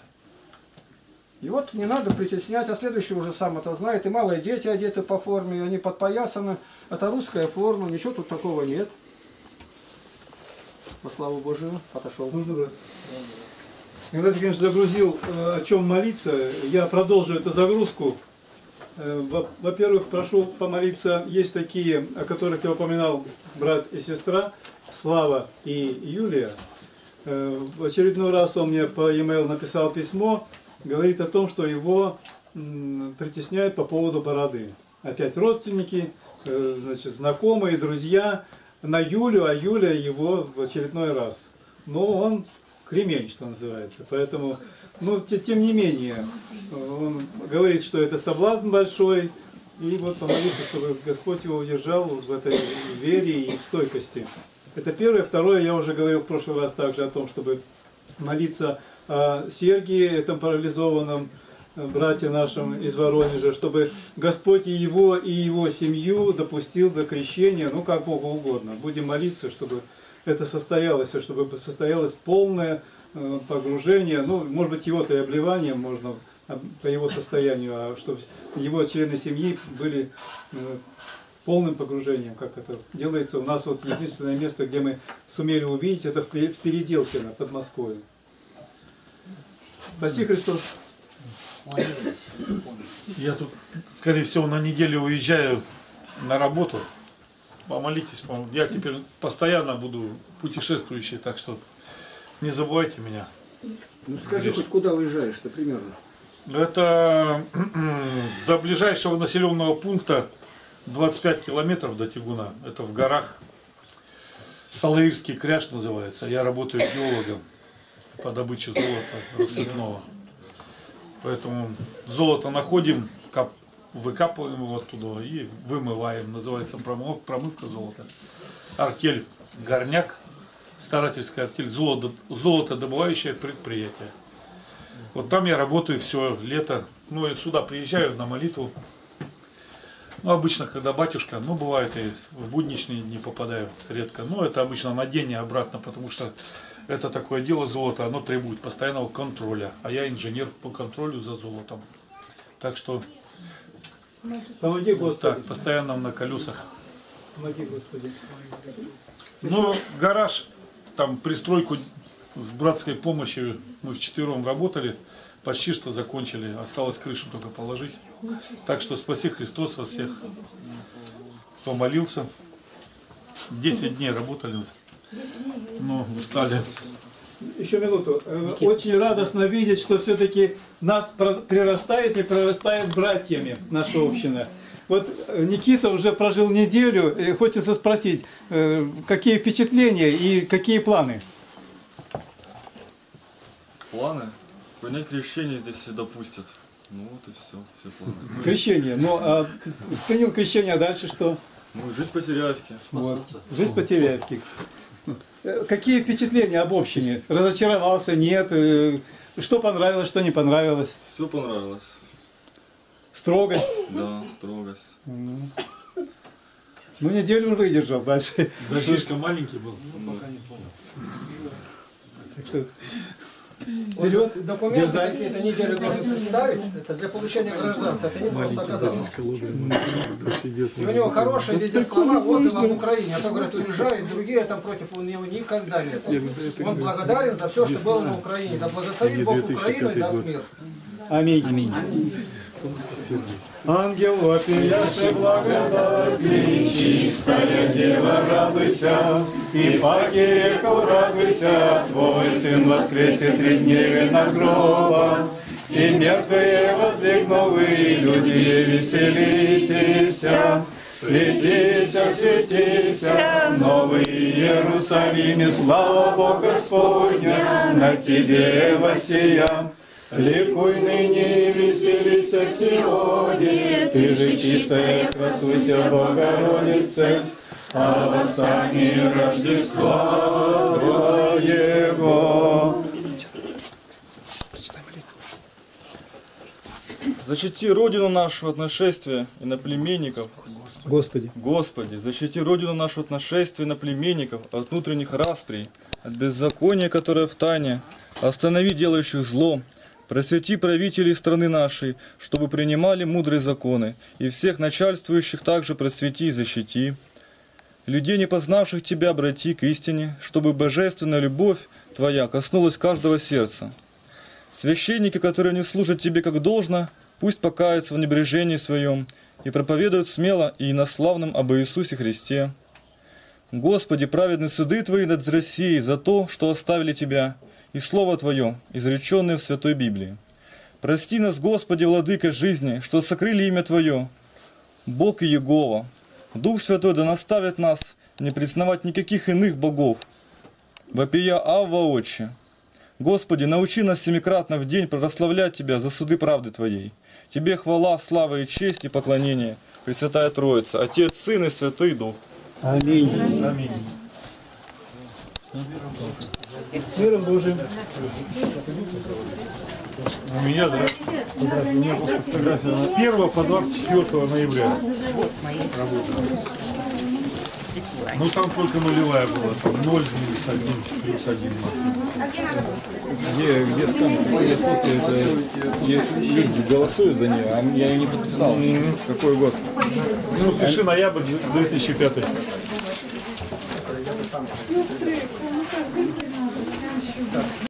И вот не надо притеснять, а следующий уже сам это знает. И малые дети одеты по форме, они подпоясаны. Это русская форма, ничего тут такого нет. По славу Божию, отошел. Когда ты, конечно, загрузил, о чем молиться, я продолжу эту загрузку. Во-первых, прошу помолиться, есть такие, о которых я упоминал, брат и сестра, Слава и Юлия. В очередной раз он мне по e-mail написал письмо, говорит о том, что его притесняют по поводу бороды. Опять родственники, значит, знакомые, друзья на Юлю, а Юля его в очередной раз. Но он кремень, что называется. Поэтому, ну, тем не менее, он говорит, что это соблазн большой, и вот помолиться, чтобы Господь его удержал в этой вере и в стойкости. Это первое. Второе, я уже говорил в прошлый раз также о том, чтобы молиться о Сергии, этом парализованном брате нашем из Воронежа, чтобы Господь и его семью допустил до крещения, ну, как Богу угодно. Будем молиться, чтобы это состоялось, чтобы состоялось полное погружение, ну, может быть, его-то и обливанием можно по его состоянию, а чтобы его члены семьи были полным погружением, как это делается. У нас вот единственное место, где мы сумели увидеть, это в Переделкино, под Москвой. Спаси Христос. Я тут, скорее всего, на неделю уезжаю на работу. Помолитесь, я теперь постоянно буду путешествующий, так что не забывайте меня. Ну скажи, хоть куда уезжаешь-то примерно? Это до ближайшего населенного пункта 25 километров до Тягуна. Это в горах. Салаирский кряж называется. Я работаю геологом по добыче золота рассыпного. Поэтому золото находим, выкапываем его оттуда и вымываем. Называется промывка золота. Артель Горняк, старательская артель, золотодобывающее предприятие. Вот там я работаю все лето. Ну, и сюда приезжаю на молитву. Ну, обычно, когда батюшка, ну, бывает и в будничные дни попадаю редко. Но это обычно на день и обратно, потому что это такое дело золото, оно требует постоянного контроля. А я инженер по контролю за золотом. Так что Помоги, Господи. Так, постоянно на колесах. Помоги, Господи. Ну, гараж, там пристройку с братской помощью мы вчетвером работали, почти что закончили. Осталось крышу только положить. Так что спаси Христос вас всех, кто молился. 10 дней работали, но устали. Еще минуту. Очень радостно видеть, что все-таки нас прирастает и прорастает братьями наша община. Вот Никита уже прожил неделю, и хочется спросить, какие впечатления и какие планы? Планы? Принять крещение здесь все допустят. Ну вот и все планы. Крещение. Ну, а принял крещение, а дальше что? Ну, жить по Теряевке. Вот. Жить по Теряевке. Какие впечатления об общине? Разочаровался, нет? Что понравилось, что не понравилось? Все понравилось. Строгость? Да, строгость. Ну, неделю выдержал дальше. Братишка маленький был. Так что... Вперед, документы какие-то неделю должен представить, это для получения гражданства, это не просто оказалось. И у него хорошие везде слова, отзывы об Украине, а то, говорят, уезжают, другие там против него никогда нет. Он благодарен за все, что было на Украине. Да благословит Бог Украину и даст мир. Аминь. Аминь. Ангел вопияши благодатный, чистая дева, радуйся, и погирекал, радуйся, твой сын воскресит 3 дней над гробом, и мертвые воздвигновы, люди веселитесь, светися, светися, новый Иерусалиме, слава Бога Господня, на тебе воссия. Ликуй ныне, веселися сегодня, ты же чистая, красуйся, Богородице, о восстании Рождества Твоего. Защити Родину нашу от нашествия и наплеменников. Господи. Господи, защити Родину нашу от нашествия и наплеменников, от внутренних расприй, от беззакония, которое в тайне. Останови делающих зло. Просвети правителей страны нашей, чтобы принимали мудрые законы, и всех начальствующих также просвети и защити. Людей, не познавших Тебя, обрати к истине, чтобы божественная любовь Твоя коснулась каждого сердца. Священники, которые не служат Тебе как должно, пусть покаются в небрежении своем и проповедуют смело и инославным об Иисусе Христе. Господи, праведны суды Твои над Россией за то, что оставили Тебя, и Слово Твое, изреченное в Святой Библии. Прости нас, Господи, Владыка жизни, что сокрыли имя Твое, Бог и Иегова. Дух Святой да наставит нас не признавать никаких иных богов. Вопия Авва Отче. Господи, научи нас семикратно в день прославлять Тебя за суды правды Твоей. Тебе хвала, слава и честь и поклонение, Пресвятая Троица, Отец, Сын и Святой Дух. Аминь. Аминь. Миром Божиим. У меня, да? У меня просто фотография с 1 по 24 ноября. Ну там только нулевая была, там 0 минус 1 плюс 1 максимум. Где скан? Я фото, это люди голосуют за нее, а я ее не подписал. Какой год? Ну пиши ноябрь 2005. Сестры, кому-то надо, еще